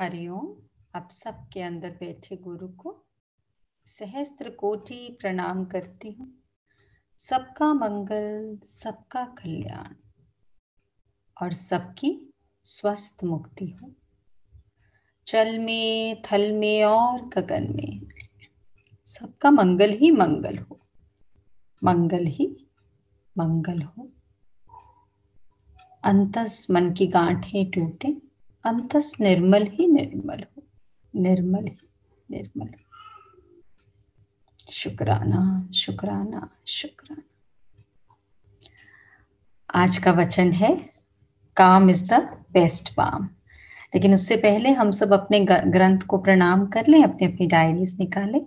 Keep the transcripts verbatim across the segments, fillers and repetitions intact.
हरिओम। आप सबके अंदर बैठे गुरु को सहस्त्र कोटि प्रणाम करती हूँ। सबका मंगल, सबका कल्याण और सबकी स्वस्थ मुक्ति हो। जल में, थल में और गगन में सबका मंगल ही मंगल हो, मंगल ही मंगल हो। अंतस मन की गांठें टूटे, अंतस निर्मल ही निर्मल हो, निर्मल ही निर्मल हो। शुक्राना शुक्राना शुक्राना। आज का वचन है calm is the best balm. लेकिन उससे पहले हम सब अपने ग्रंथ को प्रणाम कर लें, अपनी अपनी डायरीज निकालें।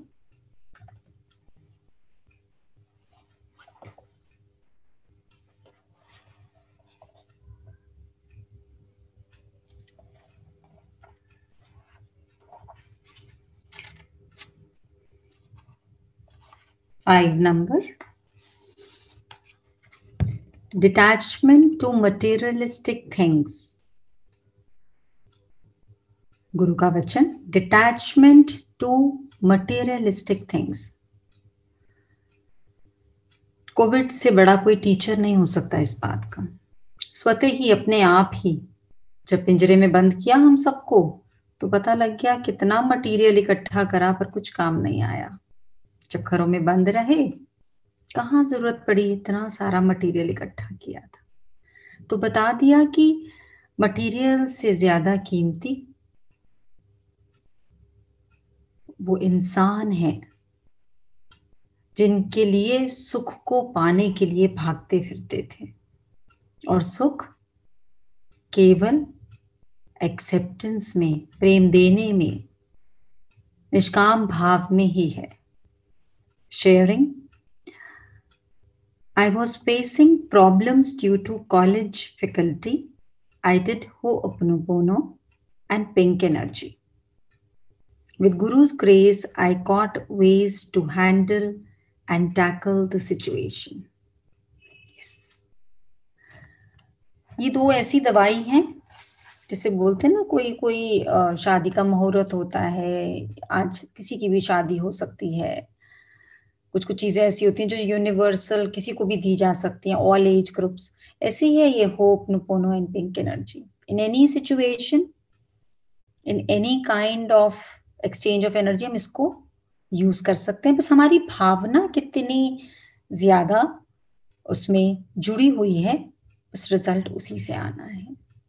Five number, detachment to materialistic things. गुरु का वचन, detachment to materialistic things. COVID से बड़ा कोई टीचर नहीं हो सकता इस बात का। स्वतः ही अपने आप ही जब पिंजरे में बंद किया हम सबको, तो पता लग गया कितना मटेरियल इकट्ठा करा पर कुछ काम नहीं आया। जब घरों में बंद रहे, कहाँ जरूरत पड़ी इतना सारा मटेरियल इकट्ठा किया था। तो बता दिया कि मटेरियल से ज्यादा कीमती वो इंसान है जिनके लिए सुख को पाने के लिए भागते फिरते थे, और सुख केवल एक्सेप्टेंस में, प्रेम देने में, निष्काम भाव में ही है। Sharing, I was facing problems due to college faculty. I did Ho'oponopono and pink energy. With Guru's grace, I got ways to handle and tackle the situation. Yes. ये दो ऐसी दवाई हैं जैसे बोलते हैं ना, कोई कोई शादी का मुहूर्त होता है, आज किसी की भी शादी हो सकती है। कुछ कुछ चीजें ऐसी होती हैं जो यूनिवर्सल किसी को भी दी जा सकती हैं, ऑल एज ग्रुप्स। ऐसे ही है ये ho'oponopono and pink energy. In any situation, in any kind of exchange of energy हम इसको यूज कर सकते हैं। बस हमारी भावना कितनी ज्यादा उसमें जुड़ी हुई है, बस रिजल्ट उसी से आना है।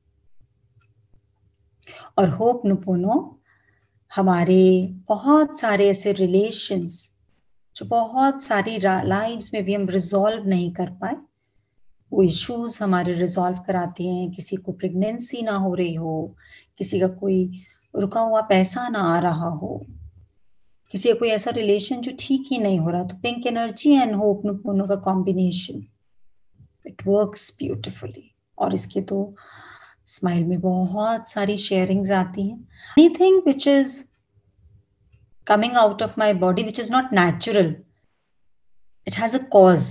और होपनोपोनो हमारे बहुत सारे ऐसे रिलेशंस जो बहुत सारी लाइव्स में भी हम रिजॉल्व नहीं कर पाए, वो इश्यूज हमारे रिजॉल्व कराते हैं। किसी को प्रेगनेंसी ना हो रही हो, किसी का कोई रुका हुआ पैसा ना आ रहा हो, किसी का कोई ऐसा रिलेशन जो ठीक ही नहीं हो रहा, तो पिंक एनर्जी एंड होपनोपोनो का कॉम्बिनेशन, इट वर्क्स ब्यूटिफुली। और इसके तो स्माइल में बहुत सारी शेयरिंग्स आती हैं। Anything which is coming out of my body which is not natural, it has a cause.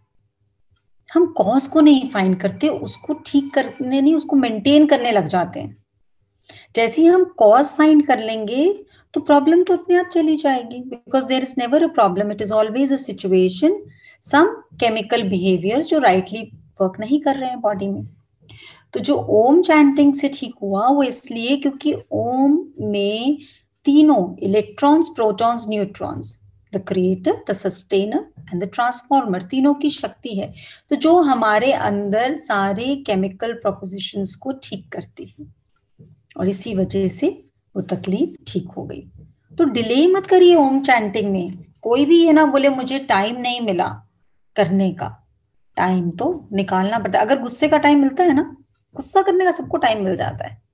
हम कॉज को नहीं फाइंड करते, उसको ठीक करने नहीं, उसको मेंटेन करने लग जाते हैं। जैसे ही हम कॉज फाइंड कर लेंगे तो प्रॉब्लम तो अपने आप चली जाएगी, because there is never a problem, it is always a situation, some chemical behaviours जो राइटली वर्क नहीं कर रहे हैं बॉडी में। तो जो ओम चैंटिंग से ठीक हुआ वो इसलिए क्योंकि ओम में तीनों electrons, protons, neutrons, the creator, the sustainer and the transformer, तीनों की शक्ति है। तो जो हमारे अंदर सारे केमिकल प्रोपोजिशंस को ठीक करती है, और इसी वजह से वो तकलीफ ठीक हो गई। तो डिले मत करिए ओम चैंटिंग में। कोई भी ये ना बोले मुझे टाइम नहीं मिला करने का, टाइम तो निकालना पड़ता है। अगर गुस्से का टाइम मिलता है ना, गुस्सा करने का सबको टाइम मिल जाता है,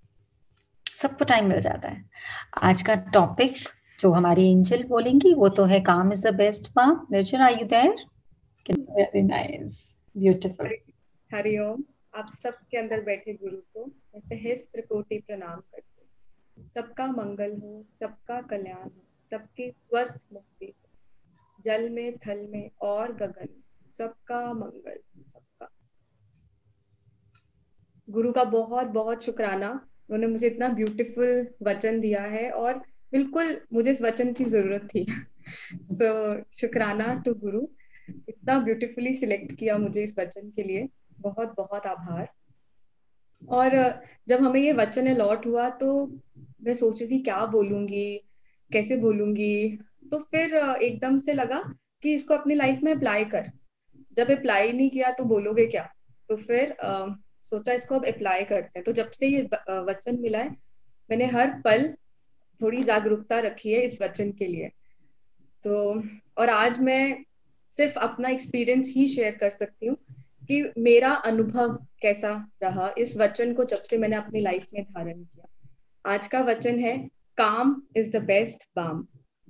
सबको टाइम मिल जाता है। आज का टॉपिक जो हमारी एंजल बोलेंगी वो तो है calm is the best balm. Nirjan, are you there? Very nice, beautiful. Hariom. आप सबके अंदर बैठे गुरु को मैं सहस्त्र कोटि प्रणाम करती हूँ। सबका मंगल हो, सबका कल्याण हो, सबकी स्वस्थ मुक्ति हो। जल में, थल में और गगन में सबका मंगल, सबका। गुरु का बहुत बहुत शुक्राना उन्होंने मुझे इतना ब्यूटीफुल वचन दिया है और बिल्कुल मुझे इस वचन की जरूरत थी। सो so, शुक्राना टू गुरु, इतना ब्यूटीफुली सिलेक्ट किया मुझे इस वचन के लिए, बहुत बहुत आभार। और जब हमें ये वचन अलॉट हुआ तो मैं सोच रही थी क्या बोलूंगी, कैसे बोलूंगी। तो फिर एकदम से लगा कि इसको अपनी लाइफ में अप्लाई कर। जब अप्लाई नहीं किया तो बोलोगे क्या। तो फिर uh, सोचा इसको अब अप्लाई करते हैं। तो जब से ये वचन मिला है मैंने हर पल थोड़ी जागरूकता रखी है इस वचन के लिए। तो और आज मैं सिर्फ अपना एक्सपीरियंस ही शेयर कर सकती हूँ कि मेरा अनुभव कैसा रहा इस वचन को जब से मैंने अपनी लाइफ में धारण किया। आज का वचन है, calm is the best balm.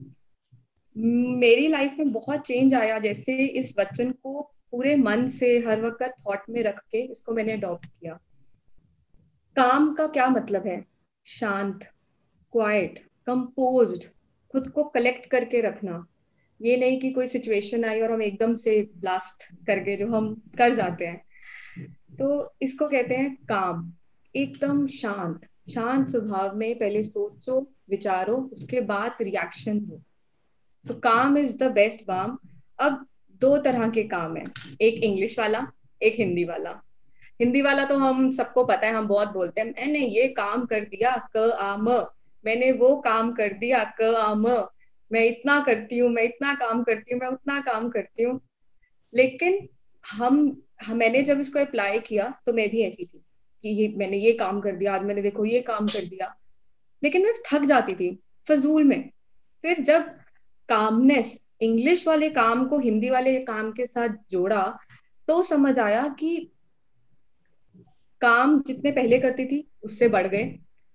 मेरी लाइफ में बहुत चेंज आया जैसे इस वचन को पूरे मन से हर वक्त थॉट में रख के इसको मैंने अडॉप्ट किया। काम का क्या मतलब है? शांत, क्वाइट, कंपोज्ड, खुद को कलेक्ट करके रखना। ये नहीं कि कोई सिचुएशन आई और हम एकदम से ब्लास्ट करके जो हम कर जाते हैं। तो इसको कहते हैं काम। एकदम शांत, शांत स्वभाव में पहले सोचो, विचारो, उसके बाद रिएक्शन दो। सो calm is the best balm. अब दो तरह के काम है, एक इंग्लिश वाला, एक हिंदी वाला। हिंदी वाला तो हम सबको पता है, हम बहुत बोलते हैं, मैंने ये काम कर दिया क आ म, मैंने वो काम कर दिया क आ म, मैं इतना करती हूँ, मैं इतना काम करती हूँ, मैं उतना काम करती हूँ। लेकिन हम, हम मैंने जब इसको अप्लाई किया तो मैं भी ऐसी थी कि ये मैंने ये काम कर दिया, आज मैंने देखो ये काम कर दिया, लेकिन मैं थक जाती थी फजूल में। फिर जब कामनेस, इंग्लिश वाले काम को हिंदी वाले काम के साथ जोड़ा तो समझ आया कि काम जितने पहले करती थी उससे बढ़ गए,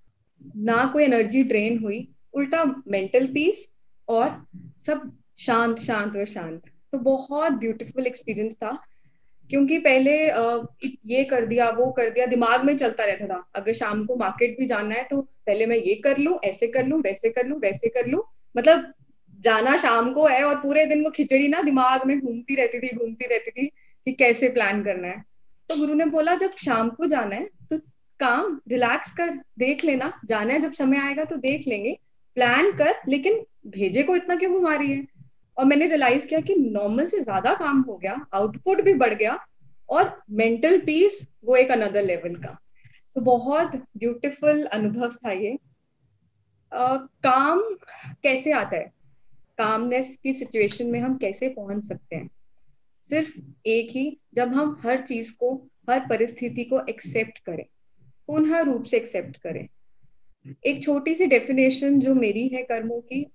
ना कोई एनर्जी ड्रेन हुई, उल्टा मेंटल पीस और सब शांत शांत और शांत। तो बहुत ब्यूटीफुल एक्सपीरियंस था, क्योंकि पहले ये कर दिया वो कर दिया दिमाग में चलता रहता था। अगर शाम को मार्केट भी जाना है तो पहले मैं ये कर लूं, ऐसे कर लूं, वैसे कर लूं, वैसे कर लूं, मतलब जाना शाम को है और पूरे दिन वो खिचड़ी ना दिमाग में घूमती रहती थी घूमती रहती थी कि कैसे प्लान करना है। तो गुरु ने बोला जब शाम को जाना है तो काम रिलैक्स कर, देख लेना, जाना है जब समय आएगा तो देख लेंगे, प्लान कर, लेकिन भेजे को इतना क्यों घुमा रही है। और मैंने रियलाइज किया कि नॉर्मल से ज्यादा काम हो गया, आउटपुट भी बढ़ गया और मेंटल पीस वो एक अनदर लेवल का। तो बहुत ब्यूटीफुल अनुभव था ये। आ, काम कैसे आता है, कामनेस की सिचुएशन में हम कैसे पहुंच सकते हैं? सिर्फ एक ही, जब हम हर चीज को, हर परिस्थिति को एक्सेप्ट करें, पूर्ण रूप से एक्सेप्ट करें। एक छोटी सी डेफिनेशन जो मेरी है कर्मों की,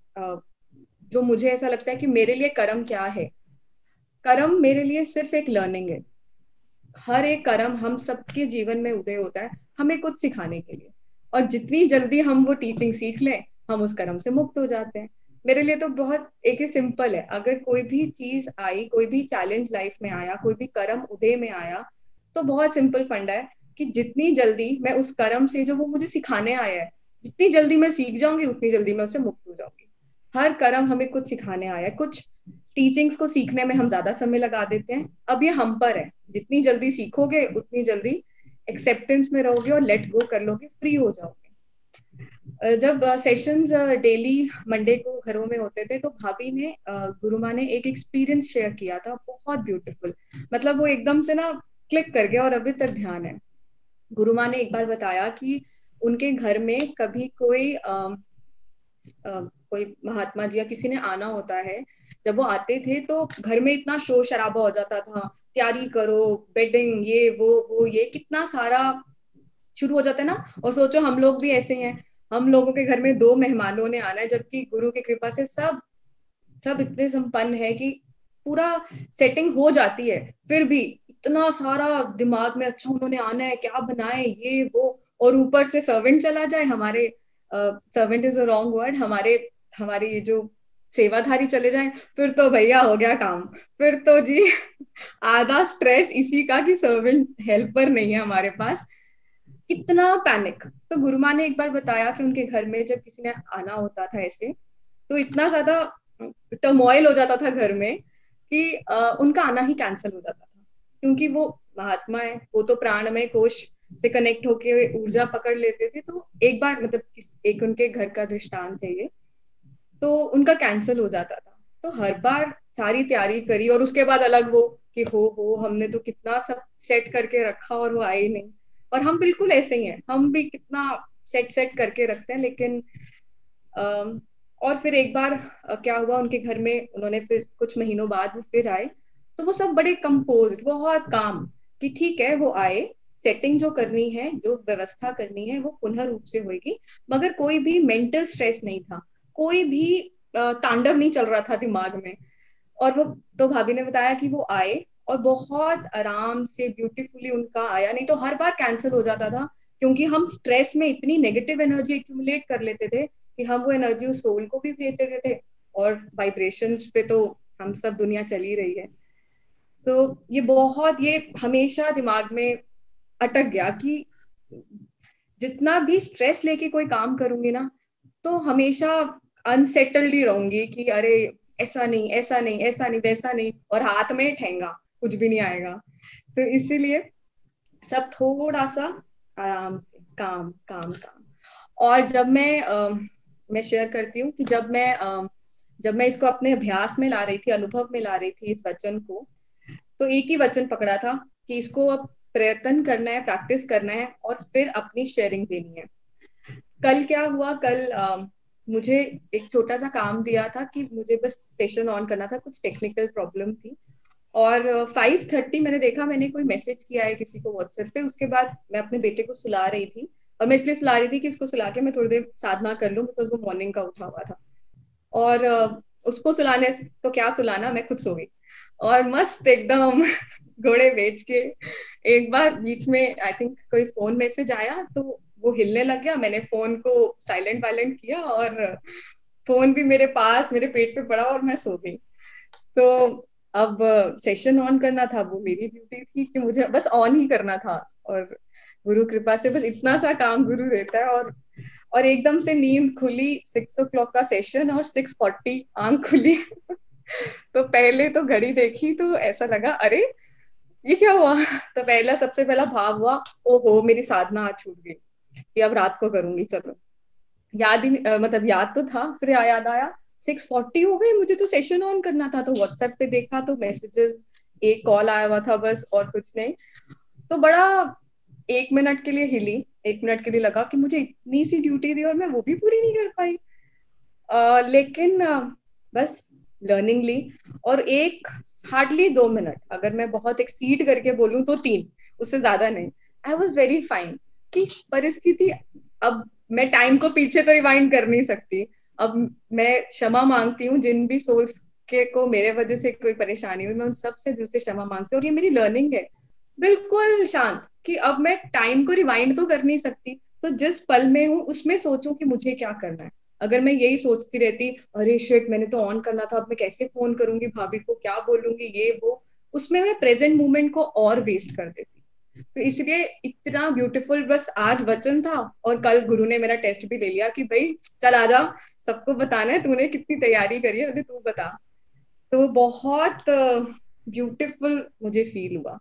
जो मुझे ऐसा लगता है कि मेरे लिए कर्म क्या है। कर्म मेरे लिए सिर्फ एक लर्निंग है। हर एक कर्म हम सबके जीवन में उदय होता है हमें कुछ सिखाने के लिए, और जितनी जल्दी हम वो टीचिंग सीख लें हम उस कर्म से मुक्त हो जाते हैं। मेरे लिए तो बहुत एक ही सिंपल है, अगर कोई भी चीज आई, कोई भी चैलेंज लाइफ में आया, कोई भी कर्म उदय में आया, तो बहुत सिंपल फंडा है कि जितनी जल्दी मैं उस कर्म से जो वो मुझे सिखाने आया है, जितनी जल्दी मैं सीख जाऊंगी उतनी जल्दी मैं उससे मुक्त हो जाऊंगी। हर कर्म हमें कुछ सिखाने आया है, कुछ टीचिंग्स को सीखने में हम ज्यादा समय लगा देते हैं। अब ये हम पर है, जितनी जल्दी सीखोगे उतनी जल्दी एक्सेप्टेंस में रहोगे और लेट गो कर लोगे, फ्री हो जाओगे। जब सेशंस डेली मंडे को घरों में होते थे तो भाभी ने, गुरु माँ ने एक एक्सपीरियंस शेयर किया था, बहुत ब्यूटीफुल, मतलब वो एकदम से ना क्लिक कर गया और अभी तक ध्यान है। गुरु माँ ने एक बार बताया कि उनके घर में कभी कोई आ, आ, कोई महात्मा जी या किसी ने आना होता है, जब वो आते थे तो घर में इतना शोर शराबा हो जाता था, तैयारी करो, बेडिंग, ये वो वो ये कितना सारा शुरू हो जाता है ना। और सोचो हम लोग भी ऐसे हैं, हम लोगों के घर में दो मेहमानों ने आना है, जबकि गुरु की कृपा से सब सब इतने संपन्न है कि पूरा सेटिंग हो जाती है, फिर भी इतना सारा दिमाग में, अच्छा उन्होंने आना है, क्या बनाए, ये वो, और ऊपर से सर्वेंट चला जाए, हमारे servant is a wrong word, हमारे हमारे ये जो सेवाधारी चले जाएं, फिर तो भैया हो गया काम। फिर तो जी आधा स्ट्रेस इसी का कि सर्वेंट हेल्पर नहीं है हमारे पास, इतना पैनिक। तो गुरु माँ ने एक बार बताया कि उनके घर में जब किसी ने आना होता था ऐसे, तो इतना ज्यादा टर्मोइल हो जाता था घर में कि आ, उनका आना ही कैंसिल हो जाता था, क्योंकि वो महात्मा है, वो तो प्राणमय कोश से कनेक्ट होके ऊर्जा पकड़ लेते थे। तो एक बार मतलब एक उनके घर का दृष्टांत है ये, तो उनका कैंसिल हो जाता था। तो हर बार सारी तैयारी करी और उसके बाद अलग वो कि हो हो हमने तो कितना सब सेट करके रखा और वो आई नहीं। और हम बिल्कुल ऐसे ही हैं, हम भी कितना सेट सेट करके रखते हैं, लेकिन अम, और फिर एक बार क्या हुआ उनके घर में, उन्होंने फिर कुछ महीनों बाद वो फिर आए, तो वो सब बड़े कंपोज, बहुत काम कि ठीक है वो आए, सेटिंग जो करनी है, जो व्यवस्था करनी है वो पुनः रूप से होगी, मगर कोई भी मेंटल स्ट्रेस नहीं था, कोई भी तांडव नहीं चल रहा था दिमाग में। और वो तो भाभी ने बताया कि वो आए और बहुत आराम से ब्यूटीफुली उनका आया, नहीं तो हर बार कैंसिल हो जाता था, क्योंकि हम स्ट्रेस में इतनी नेगेटिव एनर्जी एक्यूमुलेट कर लेते थे कि हम वो एनर्जी उस सोल को भी भेज देते थे, और वाइब्रेशंस पे तो हम सब दुनिया चली रही है। सो so, ये बहुत ये हमेशा दिमाग में अटक गया कि जितना भी स्ट्रेस लेके कोई काम करूंगी ना, तो हमेशा अनसेटल्ड ही रहूंगी कि अरे ऐसा नहीं ऐसा नहीं ऐसा नहीं वैसा नहीं, और हाथ में ठेंगा, कुछ भी नहीं आएगा। तो इसीलिए सब थोड़ा सा आराम से, काम काम काम। और जब मैं आ, मैं शेयर करती हूँ कि जब मैं आ, जब मैं इसको अपने अभ्यास में ला रही थी, अनुभव में ला रही थी इस वचन को, तो एक ही वचन पकड़ा था कि इसको अब प्रयत्न करना है, प्रैक्टिस करना है और फिर अपनी शेयरिंग देनी है। कल क्या हुआ, कल आ, मुझे एक छोटा सा काम दिया था कि मुझे बस सेशन ऑन करना था, कुछ टेक्निकल प्रॉब्लम थी, और फाइव थर्टी मैंने देखा मैंने कोई मैसेज किया है किसी को व्हाट्सएप पे। उसके बाद मैं अपने बेटे को सुला रही थी, और मैं इसलिए सुला रही थी कि इसको सुला के मैं थोड़ी देर साधना कर लूँ, बिकॉज वो मॉर्निंग का उठा हुआ था। और उसको सुलाने तो क्या सुलाना, मैं खुद सो गई और मस्त एकदम घोड़े बेच के। एक बार बीच में आई थिंक कोई फोन मैसेज आया तो वो हिलने लग गया, मैंने फोन को साइलेंट वाइलेंट किया और फोन भी मेरे पास मेरे पेट पे पड़ा और मैं सो गई। तो अब सेशन ऑन करना था, वो मेरी ड्यूटी थी कि मुझे बस ऑन ही करना था, और गुरु कृपा से बस इतना सा काम गुरु देता है। और और एकदम से नींद खुली, सिक्स ओ क्लॉक का सेशन और सिक्स फोर्टी आंख खुली तो पहले तो घड़ी देखी तो ऐसा लगा अरे ये क्या हुआ। तो पहला सबसे पहला भाव हुआ ओहो मेरी साधना आज छूट गई कि अब रात को करूंगी। चलो याद ही मतलब याद तो था, फिर याद आया सिक्स फोर्टी हो गई, मुझे तो सेशन ऑन करना था। तो व्हाट्सएप पे देखा तो मैसेजेस, एक कॉल आया हुआ था बस, और कुछ नहीं। तो बड़ा एक मिनट के लिए हिली, एक मिनट के लिए लगा कि मुझे इतनी सी ड्यूटी दी और मैं वो भी पूरी नहीं कर पाई। आ, लेकिन आ, बस लर्निंग ली, और एक हार्डली दो मिनट, अगर मैं बहुत एक्सीड करके बोलूं तो तीन, उससे ज्यादा नहीं। आई वॉज वेरी फाइन कि परिस्थिति, अब मैं टाइम को पीछे तो रिवाइंड कर नहीं सकती। अब मैं क्षमा मांगती हूँ जिन भी सोल्स के को मेरे वजह से कोई परेशानी हुई, मैं उन सब से दिल से क्षमा मांगती हूँ। और ये मेरी लर्निंग है, बिल्कुल शांत, कि अब मैं टाइम को रिवाइंड तो कर नहीं सकती, तो जिस पल में हूँ उसमें सोचूं कि मुझे क्या करना है। अगर मैं यही सोचती रहती अरे शिट मैंने तो ऑन करना था, अब मैं कैसे फोन करूंगी भाभी को, क्या बोलूंगी, ये वो, उसमें मैं प्रेजेंट मोमेंट को और वेस्ट कर देती। तो इसलिए इतना ब्यूटीफुल बस आज वचन था, और कल गुरु ने मेरा टेस्ट भी ले लिया कि भाई चल आजा, सबको बताना है, तूने कितनी तैयारी करी है, तू बता। तो बहुत ब्यूटीफुल मुझे फील हुआ।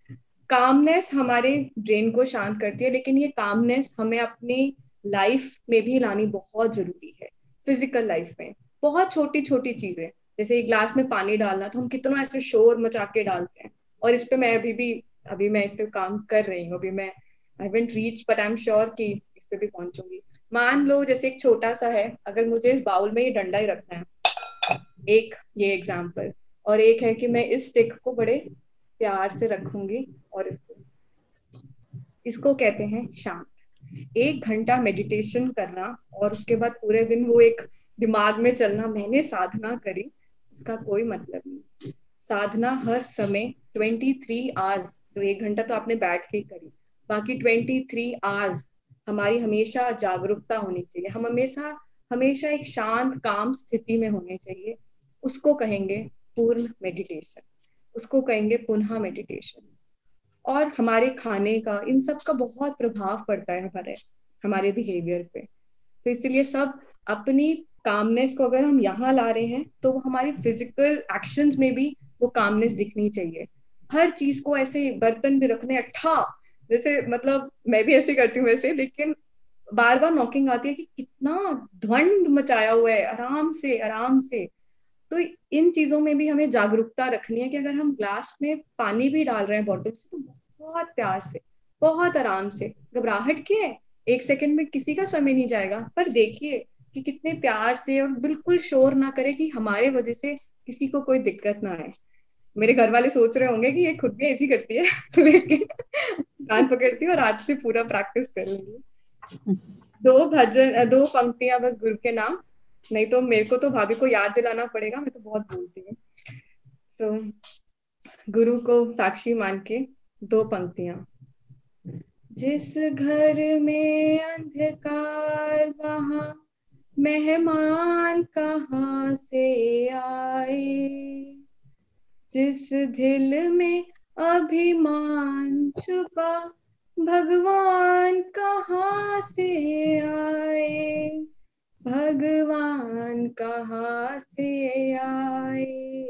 कामनेस हमारे ब्रेन को शांत करती है, लेकिन ये कामनेस हमें अपनी लाइफ में भी लानी बहुत जरूरी है। फिजिकल लाइफ में बहुत छोटी छोटी चीजें, जैसे एक ग्लास में पानी डालना, तो हम कितना ऐसे शोर मचा के डालते हैं। और इस पे मैं अभी भी अभी मैं इस पे काम कर रही हूँ। अभी मैं I haven't reach but I am sure कि इस पे भी पहुंचूंगी। मान लो जैसे एक छोटा सा है, अगर मुझे इस बाउल में ये डंडा ही रखना है, एक ये एग्जाम्पल, और एक है कि मैं इस स्टिक को बड़े प्यार से रखूंगी, और इसको इसको कहते हैं शांत। एक घंटा मेडिटेशन करना और उसके बाद पूरे दिन वो एक दिमाग में चलना मैंने साधना करी, इसका कोई मतलब नहीं। साधना हर समय ट्वेंटी थ्री आवर्स, तो एक घंटा तो आपने बैठ के करी, बाकी ट्वेंटी थ्री आवर्स हमारी हमेशा जागरूकता होनी चाहिए। हम हमेशा हमेशा एक शांत काम स्थिति में होने चाहिए। उसको कहेंगे पूर्ण मेडिटेशन, उसको कहेंगे पुनः मेडिटेशन। और हमारे खाने का, इन सब का बहुत प्रभाव पड़ता है हमारे हमारे बिहेवियर पे। तो इसीलिए सब अपनी कामनेस को अगर हम यहाँ ला रहे हैं तो हमारी फिजिकल एक्शंस में भी वो कामनेस दिखनी चाहिए। हर चीज को ऐसे बर्तन भी रखने अट्ठा जैसे मतलब मैं भी ऐसे करती हूँ वैसे, लेकिन बार बार नॉकिंग आती है कि कितना ध्वंड मचाया हुआ है, आराम से आराम से। तो इन चीजों में भी हमें जागरूकता रखनी है कि अगर हम ग्लास में पानी भी डाल रहे हैं बॉटल से, तो बहुत प्यार से, बहुत आराम से। घबराहट की है, एक सेकंड में किसी का समय नहीं जाएगा, पर देखिए कि कितने प्यार से, और बिल्कुल शोर ना करे कि हमारे वजह से किसी को कोई दिक्कत ना आए। मेरे घर वाले सोच रहे होंगे कि ये खुद भी ऐसी करती है लेकिन कान पकड़ती हूँ और आज से पूरा प्रैक्टिस करूंगी। दो भजन, दो पंक्तियां बस गुरु के नाम, नहीं तो मेरे को तो भाभी को याद दिलाना पड़ेगा, मैं तो बहुत बोलती हूँ। सो so, गुरु को साक्षी मान के दो पंक्तियां। जिस घर में अंधकार वहां मेहमान कहाँ से आए, जिस दिल में अभिमान छुपा भगवान कहाँ से आए, भगवान कहाँ से आए।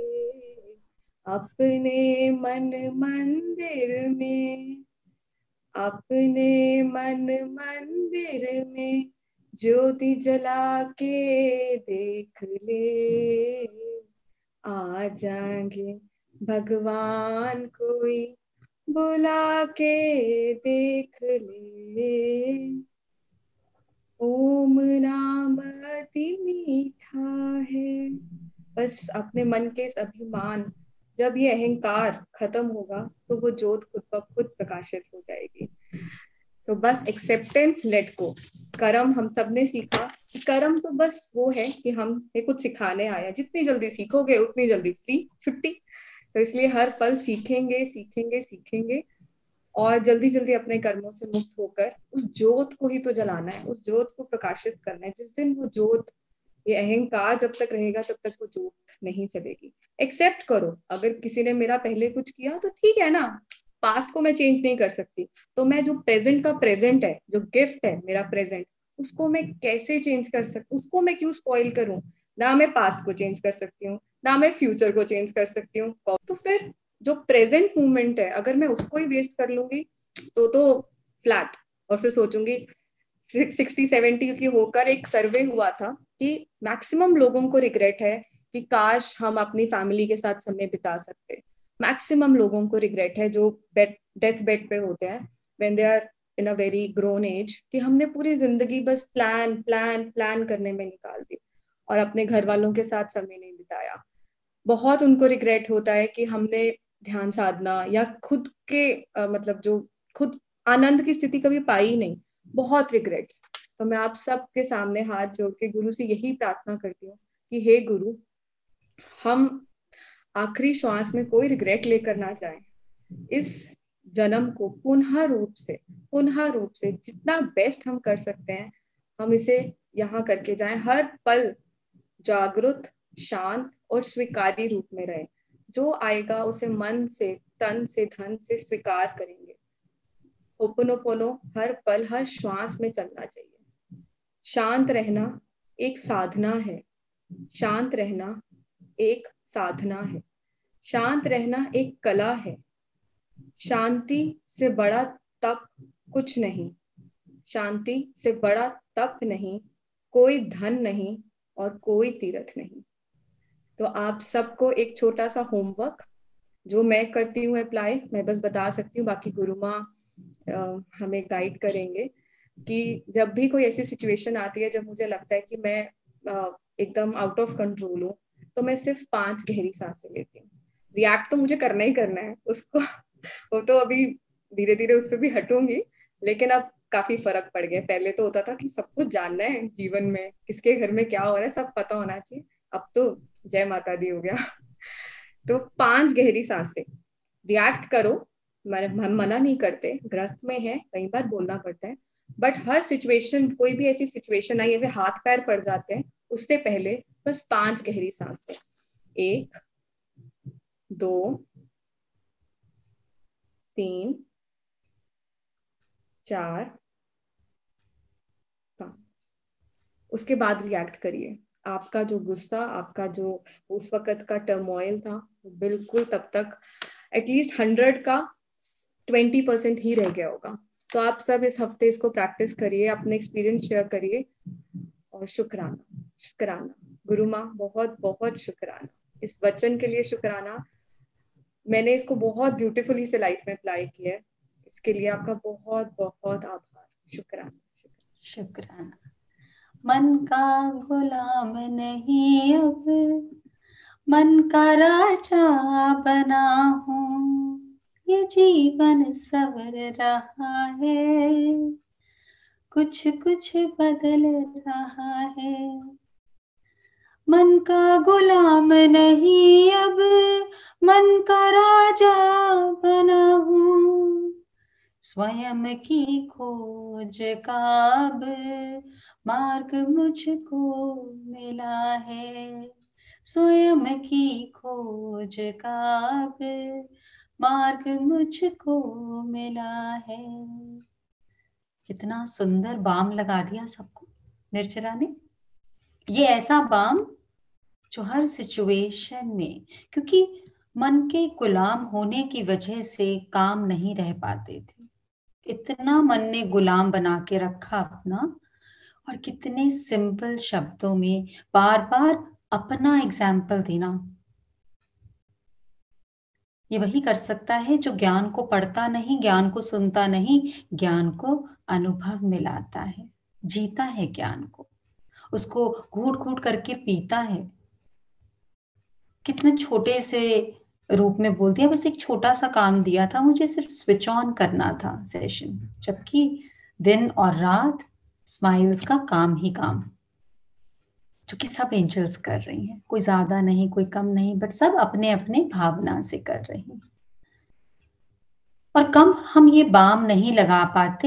अपने मन मंदिर में, अपने मन मंदिर में ज्योति जला के देख ले, आ जाएंगे भगवान कोई बुला के देख ले। ओम नाम अति मीठा है। बस अपने मन के इस अभिमान, जब ये अहंकार खत्म होगा तो वो ज्योत खुद ब खुद प्रकाशित हो जाएगी। सो so, बस एक्सेप्टेंस, लेट गो। कर्म हम सब ने सीखा, कर्म तो बस वो है कि हम कुछ सिखाने आया, जितनी जल्दी सीखोगे उतनी जल्दी फ्री छुट्टी। तो इसलिए हर पल सीखेंगे सीखेंगे सीखेंगे, और जल्दी जल्दी अपने कर्मों से मुक्त होकर उस ज्योत को ही तो जलाना है, उस ज्योत को प्रकाशित करना है। जिस दिन वो ज्योत, ये अहंकार जब तक रहेगा तब तक वो ज्योत नहीं चलेगी। एक्सेप्ट करो, अगर किसी ने मेरा पहले कुछ किया तो ठीक है ना, पास्ट को मैं चेंज नहीं कर सकती, तो मैं जो प्रेजेंट का प्रेजेंट है, जो गिफ्ट है मेरा प्रेजेंट, उसको मैं कैसे चेंज कर सकती, उसको मैं क्यों स्पॉइल करूं। ना मैं पास्ट को चेंज कर सकती हूँ, ना मैं फ्यूचर को चेंज कर सकती हूँ, तो फिर जो प्रेजेंट मूवमेंट है अगर मैं उसको ही वेस्ट कर लूंगी तो तो फ्लैट। और फिर सोचूंगी, सिक्सटी सेवेंटी की होकर एक सर्वे हुआ था कि मैक्सिमम लोगों को रिग्रेट है कि काश हम अपनी फैमिली के साथ समय बिता सकते। मैक्सिमम लोगों को रिग्रेट है जो बेड डेथ बेड पे होते हैं, when they are in a very grown age, कि हमने पूरी जिंदगी बस प्लान प्लान प्लान करने में निकाल दी और अपने घर वालों के साथ समय नहीं बिताया। बहुत उनको रिग्रेट होता है कि हमने ध्यान साधना या खुद के आ, मतलब जो खुद आनंद की स्थिति कभी पाई नहीं। बहुत रिग्रेट्स। तो मैं आप सबके सामने हाथ जोड़ के गुरु से यही प्रार्थना करती हूँ कि हे गुरु, हम आखिरी श्वास में कोई रिग्रेट लेकर ना जाए, इस जन्म को पुनः रूप से पुनः रूप से जितना बेस्ट हम कर सकते हैं हम इसे यहाँ करके जाएं। हर पल जागृत, शांत और स्वीकारी रूप में रहे। जो आएगा उसे मन से, तन से, धन से स्वीकार करेंगे। ओपनोपोनो हर पल हर श्वास में चलना चाहिए। शांत रहना एक साधना है, शांत रहना एक साधना है, शांत रहना एक कला है। शांति से बड़ा तप कुछ नहीं, शांति से बड़ा तप नहीं, कोई धन नहीं और कोई तीर्थ नहीं। तो आप सबको एक छोटा सा होमवर्क जो मैं करती हूँ अप्लाई, मैं बस बता सकती हूँ, बाकी गुरु माँ हमें गाइड करेंगे कि जब भी कोई ऐसी सिचुएशन आती है जब मुझे लगता है कि मैं एकदम आउट ऑफ कंट्रोल हूँ, तो मैं सिर्फ पांच गहरी सांसें लेती हूँ। रिएक्ट तो मुझे करना ही करना है उसको वो तो अभी धीरे धीरे उस पर भी हटूंगी, लेकिन अब काफी फर्क पड़ गया। पहले तो होता था कि सब कुछ जानना है जीवन में, किसके घर में क्या हो रहा है सब पता होना चाहिए, अब तो जय माता दी हो गया तो पांच गहरी सांसें, रिएक्ट करो, हम मना नहीं करते, ग्रस्त में है कई बार बोलना पड़ता है, बट हर सिचुएशन, कोई भी ऐसी सिचुएशन आई ऐसे हाथ पैर पड़ जाते हैं, उससे पहले बस पांच गहरी सांसें। एक, दो, तीन, चार, पांच। उसके बाद रिएक्ट करिए। आपका जो गुस्सा, आपका जो उस वक्त का टर्मोइल था, बिल्कुल तब तक एटलीस्ट हंड्रेड का ट्वेंटी परसेंट ही रह गया होगा। तो आप सब इस हफ्ते इसको प्रैक्टिस करिए, अपने एक्सपीरियंस शेयर करिए, और शुक्राना शुक्राना गुरु माँ, बहुत बहुत शुक्राना, इस वचन के लिए शुक्राना। मैंने इसको बहुत ब्यूटीफुली से लाइफ में अप्लाई किया है, इसके लिए आपका बहुत बहुत आभार। शुक्राना शुक्राना। मन का गुलाम नहीं अब, मन का राजा बना हूँ, ये जीवन सवर रहा है, कुछ कुछ बदल रहा है। मन का गुलाम नहीं अब, मन का राजा बना हूँ, स्वयं की खोज का अब मार्ग मुझको मिला है, स्वयं की खोज का अब मार्ग मुझको मिला है। कितना सुंदर बाम लगा दिया सबको निर्जरा ने। ये ऐसा बाम जो हर सिचुएशन में, क्योंकि मन के गुलाम होने की वजह से काम नहीं रह पाते थे, इतना मन ने गुलाम बना के रखा अपना, और कितने सिंपल शब्दों में बार बार अपना एग्जाम्पल देना। ये वही कर सकता है जो ज्ञान को पढ़ता नहीं, ज्ञान को सुनता नहीं, ज्ञान को अनुभव में लाता है, जीता है ज्ञान को, उसको घूट घूट करके पीता है। कितने छोटे से रूप में बोल दिया, बस एक छोटा सा काम दिया था मुझे, सिर्फ स्विच ऑन करना था सेशन, जबकि दिन और रात स्माइल्स का काम ही काम, जो कि सब एंजल्स कर रही हैं, कोई ज्यादा नहीं कोई कम नहीं, बट सब अपने अपने भावना से कर रही हैं। और कम हम ये बाम नहीं लगा पाते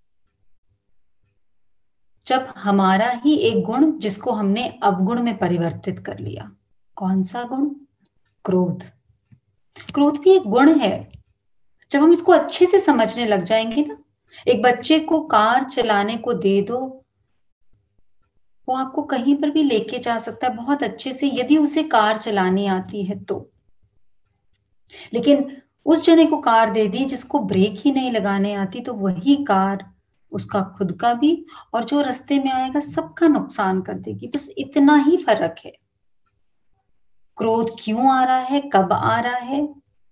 जब हमारा ही एक गुण जिसको हमने अवगुण में परिवर्तित कर लिया। कौन सा गुण? क्रोध। क्रोध भी एक गुण है। जब हम इसको अच्छे से समझने लग जाएंगे ना, एक बच्चे को कार चलाने को दे दो, वो आपको कहीं पर भी लेके जा सकता है बहुत अच्छे से, यदि उसे कार चलानी आती है तो। लेकिन उस जने को कार दे दी जिसको ब्रेक ही नहीं लगाने आती, तो वही कार उसका खुद का भी और जो रास्ते में आएगा सबका नुकसान कर देगी। बस इतना ही फर्क है। क्रोध क्यों आ रहा है, कब आ रहा है?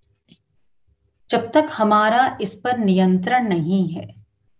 जब तक हमारा इस पर नियंत्रण नहीं है।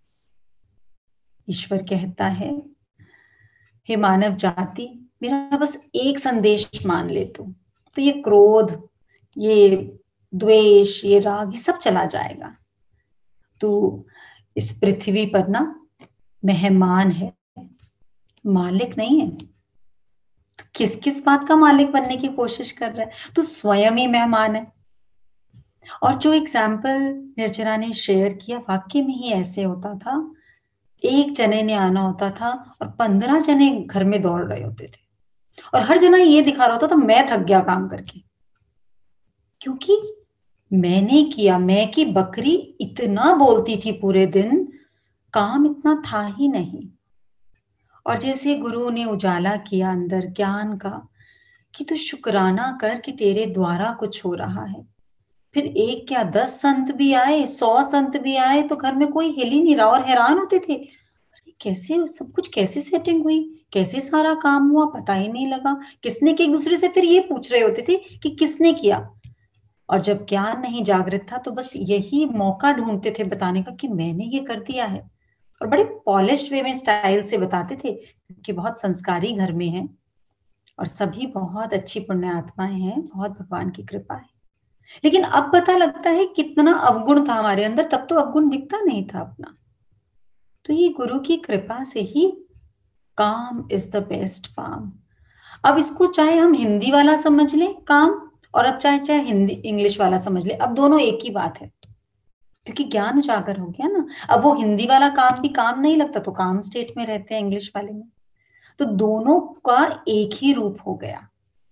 ईश्वर कहता है, हे मानव जाति, मेरा बस एक संदेश मान ले तू, तो ये क्रोध, ये द्वेष, ये राग, ये सब चला जाएगा। तू इस पृथ्वी पर ना मेहमान है, मालिक नहीं है। तो किस किस बात का मालिक बनने की कोशिश कर रहा है? तू स्वयं ही मेहमान है। और जो एग्जाम्पल निर्जरा ने शेयर किया, वाकई में ही ऐसे होता था। एक जने ने आना होता था और पंद्रह जने घर में दौड़ रहे होते थे, और हर जना ये दिखा रहा होता था, मैं थक गया काम करके, क्योंकि मैंने किया। मैं की बकरी इतना बोलती थी पूरे दिन, काम इतना था ही नहीं। और जैसे गुरु ने उजाला किया अंदर ज्ञान का कि तू शुक्राना कर कि तेरे द्वारा कुछ हो रहा है। फिर एक क्या दस संत भी आए, सौ संत भी आए, तो घर में कोई हिल ही नहीं रहा, और हैरान होते थे, अरे कैसे सब कुछ, कैसे सेटिंग हुई, कैसे सारा काम हुआ, पता ही नहीं लगा किसने किया। एक दूसरे से फिर ये पूछ रहे होते थे कि किसने किया। और जब ज्ञान नहीं जागृत था तो बस यही मौका ढूंढते थे बताने का कि मैंने ये कर दिया है, और बड़े पॉलिश्ड वे में स्टाइल से बताते थे, कि बहुत संस्कारी घर में हैं और सभी बहुत अच्छी पुण्य आत्माएं हैं, बहुत भगवान की कृपा है। लेकिन अब पता लगता है कितना अवगुण था हमारे अंदर, तब तो अवगुण दिखता नहीं था अपना। तो ये गुरु की कृपा से ही काम इज द बेस्ट पाम। अब इसको चाहे हम हिंदी वाला समझ लें काम, और अब चाहे चाहे हिंदी इंग्लिश वाला समझ ले, अब दोनों एक ही बात है, क्योंकि ज्ञान उजागर हो गया ना। अब वो हिंदी वाला काम भी काम नहीं लगता, तो काम स्टेट में रहते हैं इंग्लिश वाले में, तो दोनों का एक ही रूप हो गया।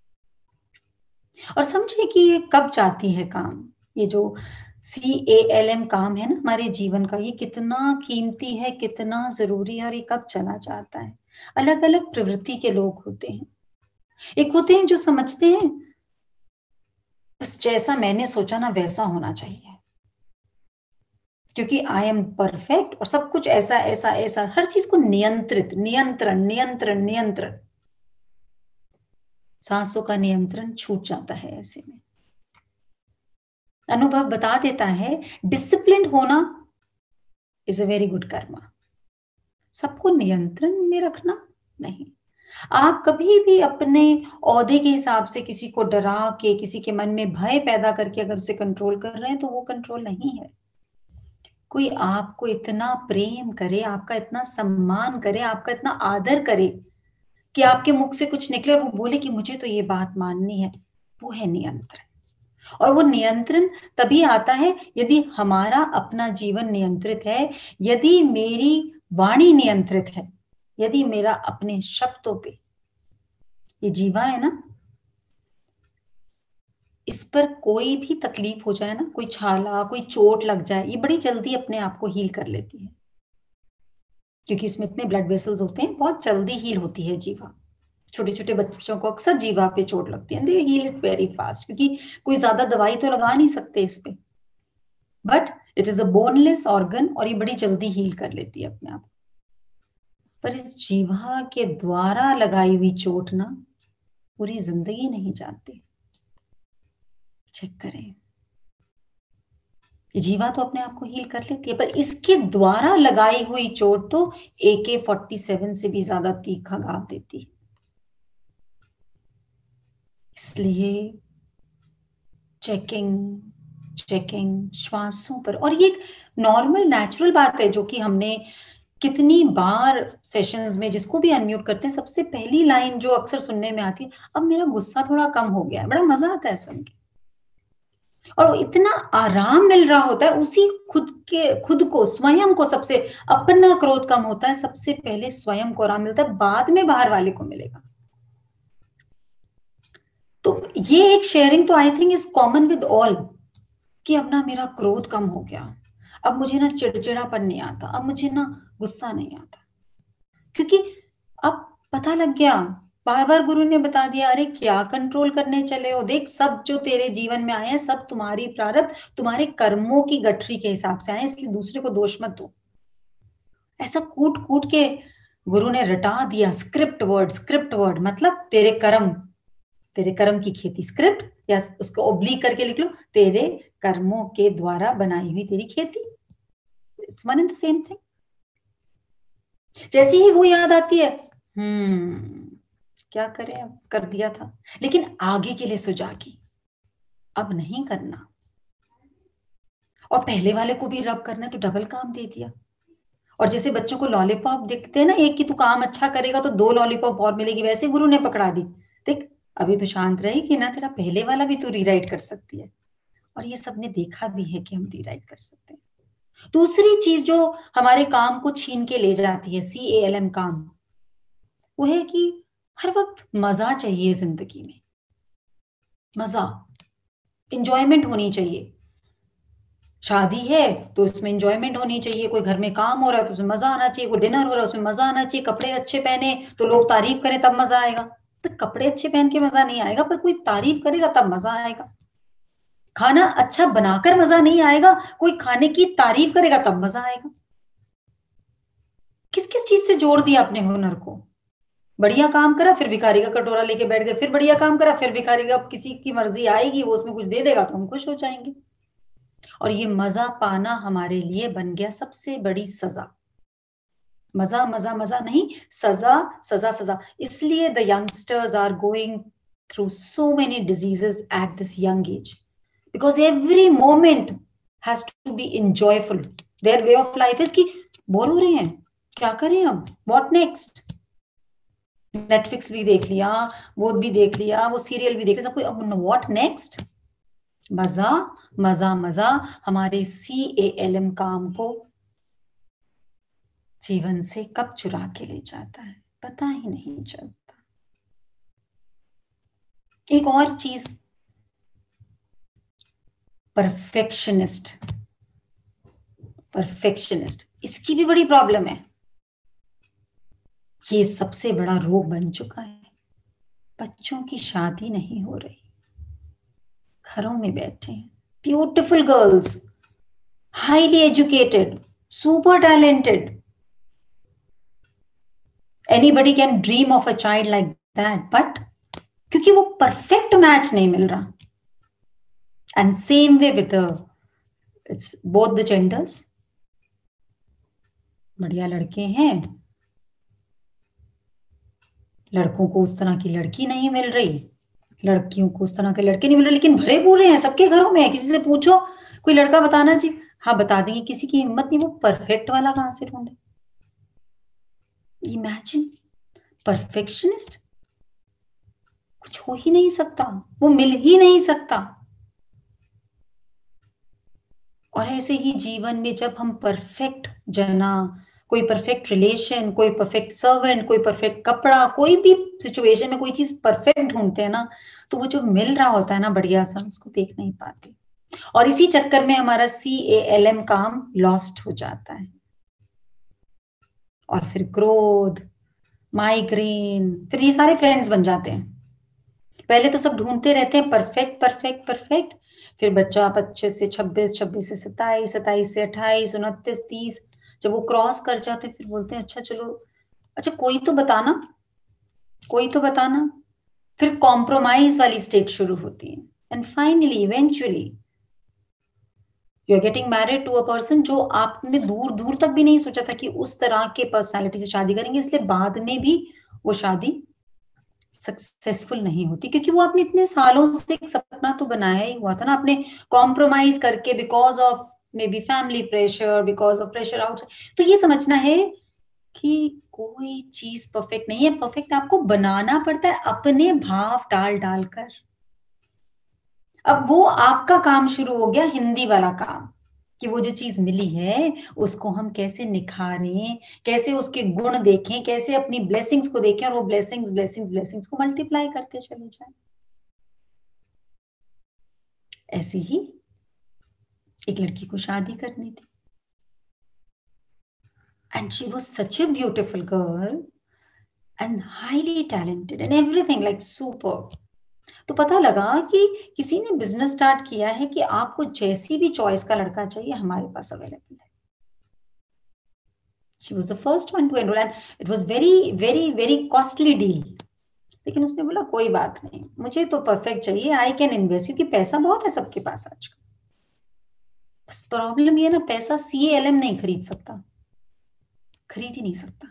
और समझे कि ये कब जाती है काम, ये जो सी ए एल एम काम है ना हमारे जीवन का, ये कितना कीमती है, कितना जरूरी है, और ये कब चला जाता है। अलग अलग प्रवृत्ति के लोग होते हैं। एक होते हैं जो समझते हैं बस जैसा मैंने सोचा ना वैसा होना चाहिए, क्योंकि आई एम परफेक्ट और सब कुछ ऐसा ऐसा ऐसा, हर चीज को नियंत्रित, नियंत्रण नियंत्रण नियंत्रण, सांसों का नियंत्रण छूट जाता है ऐसे में। अनुभव बता देता है डिसिप्लिन होना is a very good karma. सबको नियंत्रण में रखना नहीं। आप कभी भी अपने औहदे के हिसाब से किसी को डरा के, किसी के मन में भय पैदा करके अगर उसे कंट्रोल कर रहे हैं तो वो कंट्रोल नहीं है। कोई आपको इतना प्रेम करे, आपका इतना सम्मान करे, आपका इतना आदर करे कि आपके मुख से कुछ निकले और वो बोले कि मुझे तो ये बात माननी है, वो है नियंत्रण। और वो नियंत्रण तभी आता है यदि हमारा अपना जीवन नियंत्रित है, यदि मेरी वाणी नियंत्रित है, यदि मेरा अपने शब्दों पे, ये जीवा है ना, इस पर कोई भी तकलीफ हो जाए ना, कोई छाला, कोई चोट लग जाए, ये बड़ी जल्दी अपने आप को हील कर लेती है, क्योंकि इसमें इतने ब्लड वेसल्स होते हैं, बहुत जल्दी हील होती है जीवा। छोटे छोटे बच्चों को अक्सर जीवा पे चोट लगती है, they heal it very fast, क्योंकि कोई ज्यादा दवाई तो लगा नहीं सकते इस पे, but it is a boneless organ और ये बड़ी जल्दी हील कर लेती है अपने आप। पर इस जीवा के द्वारा लगाई हुई चोट ना पूरी जिंदगी नहीं जाती। चेक करें, ये जीवा तो अपने आप को हील कर लेती है, पर इसके द्वारा लगाई हुई चोट तो ए के फोर्टी सेवन से भी ज्यादा तीखा घाव देती है। इसलिए चेकिंग चेकिंग श्वासों पर, और ये एक नॉर्मल नेचुरल बात है जो कि हमने कितनी बार सेशंस में जिसको भी अनम्यूट करते हैं, सबसे पहली लाइन जो अक्सर सुनने में आती है, अब मेरा गुस्सा थोड़ा कम हो गया है। बड़ा मजा आता है सुन के, और इतना आराम मिल रहा होता है उसी खुद के खुद को, स्वयं को, सबसे अपना क्रोध कम होता है, सबसे पहले स्वयं को आराम मिलता है, बाद में बाहर वाले को मिलेगा। तो ये एक शेयरिंग तो I think is common with all, कि अब ना मेरा क्रोध कम हो गया, अब मुझे ना चिड़चिड़ापन नहीं आता, अब मुझे ना गुस्सा नहीं आता, क्योंकि अब पता लग गया, बार बार गुरु ने बता दिया, अरे क्या कंट्रोल करने चले हो, देख सब जो तेरे जीवन में आए हैं सब तुम्हारी प्रारब्ध, तुम्हारे कर्मों की गठरी के हिसाब से आए, इसलिए दूसरे को दोष मत दो। ऐसा कूट कूट के गुरु ने रटा दिया, स्क्रिप्ट वर्ड, स्क्रिप्ट वर्ड मतलब तेरे कर्म, तेरे कर्म की खेती, स्क्रिप्ट, या उसको ओब्लिक करके लिख लो, तेरे कर्मों के द्वारा बनाई हुई तेरी खेती। It's one and the same thing. जैसे ही वो याद आती है, हम्म क्या करें, अब कर दिया था, लेकिन आगे के लिए सुजागी, अब नहीं करना। और पहले वाले को भी रब करना, तो डबल काम दे दिया। और जैसे बच्चों को लॉलीपॉप देखते हैं ना, एक की तू काम अच्छा करेगा तो दो लॉलीपॉप और मिलेगी, वैसे गुरु ने पकड़ा दी, देख अभी तो शांत रहेगी ना, तेरा पहले वाला भी तू रीराइट कर सकती है। और ये सबने देखा भी है कि हम रीराइट कर सकते हैं। दूसरी चीज जो हमारे काम को छीन के ले जाती है, सी ए एल एम काम, वो है कि हर वक्त मजा चाहिए जिंदगी में, मजा, इंजॉयमेंट होनी चाहिए। शादी है तो उसमें इंजॉयमेंट होनी चाहिए, कोई घर में काम हो रहा है तो उसमें मजा आना चाहिए, कोई डिनर हो रहा है उसमें मजा आना चाहिए, कपड़े अच्छे पहने तो लोग तारीफ करें तब मजा आएगा। तो कपड़े अच्छे पहन के मजा नहीं आएगा, पर कोई तारीफ करेगा तब मजा आएगा। खाना अच्छा बनाकर मजा नहीं आएगा, कोई खाने की तारीफ करेगा तब मजा आएगा। किस किस चीज से जोड़ दिया अपने हुनर को। बढ़िया काम करा फिर भिखारी का कटोरा लेके बैठ गए, फिर बढ़िया काम करा फिर भिखारी का, किसी की मर्जी आएगी वो उसमें कुछ दे देगा तो हम खुश हो जाएंगे। और ये मजा पाना हमारे लिए बन गया सबसे बड़ी सजा। मजा मजा मजा नहीं, सजा सजा सजा। इसलिए the youngsters are going through so many diseases at this young age, because every moment has to be enjoyful. Their way of life is कि बोर हो रहे हैं, क्या करें अब, व्हाट नेक्स्ट। नेटफ्लिक्स भी देख लिया, वो भी देख लिया, वो सीरियल भी देख लिया, सब कुछ, अब व्हाट नेक्स्ट। मजा मजा मजा हमारे सी ए एल एम काम को जीवन से कब चुरा के ले जाता है पता ही नहीं चलता। एक और चीज, परफेक्शनिस्ट, परफेक्शनिस्ट, इसकी भी बड़ी प्रॉब्लम है। ये सबसे बड़ा रोग बन चुका है। बच्चों की शादी नहीं हो रही, घरों में बैठे हैं beautiful girls, highly educated, super talented. Anybody can dream of a child like that, but क्योंकि वो perfect match नहीं मिल रहा. And same way with the, it's both the genders. बढ़िया लड़के हैं, लड़कों को उस तरह की लड़की नहीं मिल रही, लड़कियों को उस तरह के लड़के नहीं मिल रहे, लेकिन भरे पूरे हैं, सबके घरों में है. किसी से पूछो कोई लड़का बताना जी, हाँ बता देंगे. किसी की हिम्मत नहीं, वो परफेक्ट वाला कहां से ढूंढे. इमेजिन, परफेक्शनिस्ट कुछ हो ही नहीं सकता, वो मिल ही नहीं सकता. और ऐसे ही जीवन में जब हम परफेक्ट जना, कोई परफेक्ट रिलेशन, कोई परफेक्ट सर्वेंट, कोई परफेक्ट कपड़ा, कोई भी सिचुएशन में कोई चीज परफेक्ट ढूंढते हैं ना, तो वो जो मिल रहा होता है ना बढ़िया सा, उसको देख नहीं पाते. और इसी चक्कर में हमारा सी ए एल एम काम लॉस्ट हो जाता है. और फिर क्रोध, माइग्रेन, फिर ये सारे फ्रेंड्स बन जाते हैं. पहले तो सब ढूंढते रहते हैं परफेक्ट परफेक्ट परफेक्ट, फिर बच्चा पच्चीस से छब्बीस, छब्बीस से सत्ताईस, सत्ताईस से अट्ठाईस, उनतीस, तीस, जब वो क्रॉस कर जाते हैं फिर बोलते हैं अच्छा चलो, अच्छा कोई तो बताना, कोई तो बताना. फिर कॉम्प्रोमाइज वाली स्टेट शुरू होती है. And finally eventually you are getting married to a person जो आपने दूर दूर तक भी नहीं सोचा था कि उस तरह के पर्सनालिटी से शादी करेंगे, इसलिए बाद में भी वो शादी सक्सेसफुल नहीं होती, क्योंकि वो आपने इतने सालों से एक सपना तो बनाया ही हुआ था ना, आपने कॉम्प्रोमाइज करके, because of maybe family pressure, because of pressure outside. तो ये समझना है कि कोई चीज परफेक्ट नहीं है, परफेक्ट आपको बनाना पड़ता है अपने भाव डाल डालकर. अब वो आपका काम शुरू हो गया, हिंदी वाला काम, कि वो जो चीज मिली है उसको हम कैसे निखारें, कैसे उसके गुण देखें, कैसे अपनी ब्लेसिंग्स को देखें, और वो ब्लेसिंग्स ब्लेसिंग्स ब्लेसिंग्स को मल्टीप्लाई करते चले जाएं. ऐसे ही एक लड़की को शादी करनी थी, and she was such a beautiful girl and highly talented and everything like super. तो पता लगा कि किसी ने बिजनेस स्टार्ट किया है कि आपको जैसी भी चॉइस का लड़का चाहिए हमारे पास अवेलेबल है. She was the first one to enroll and it was very very very costly deal. लेकिन उसने बोला कोई बात नहीं, मुझे तो परफेक्ट चाहिए, आई कैन इन्वेस्ट, क्योंकि पैसा बहुत है सबके पास आजकल. बस प्रॉब्लम ये ना, पैसा सी एल एम नहीं खरीद सकता, खरीद ही नहीं सकता.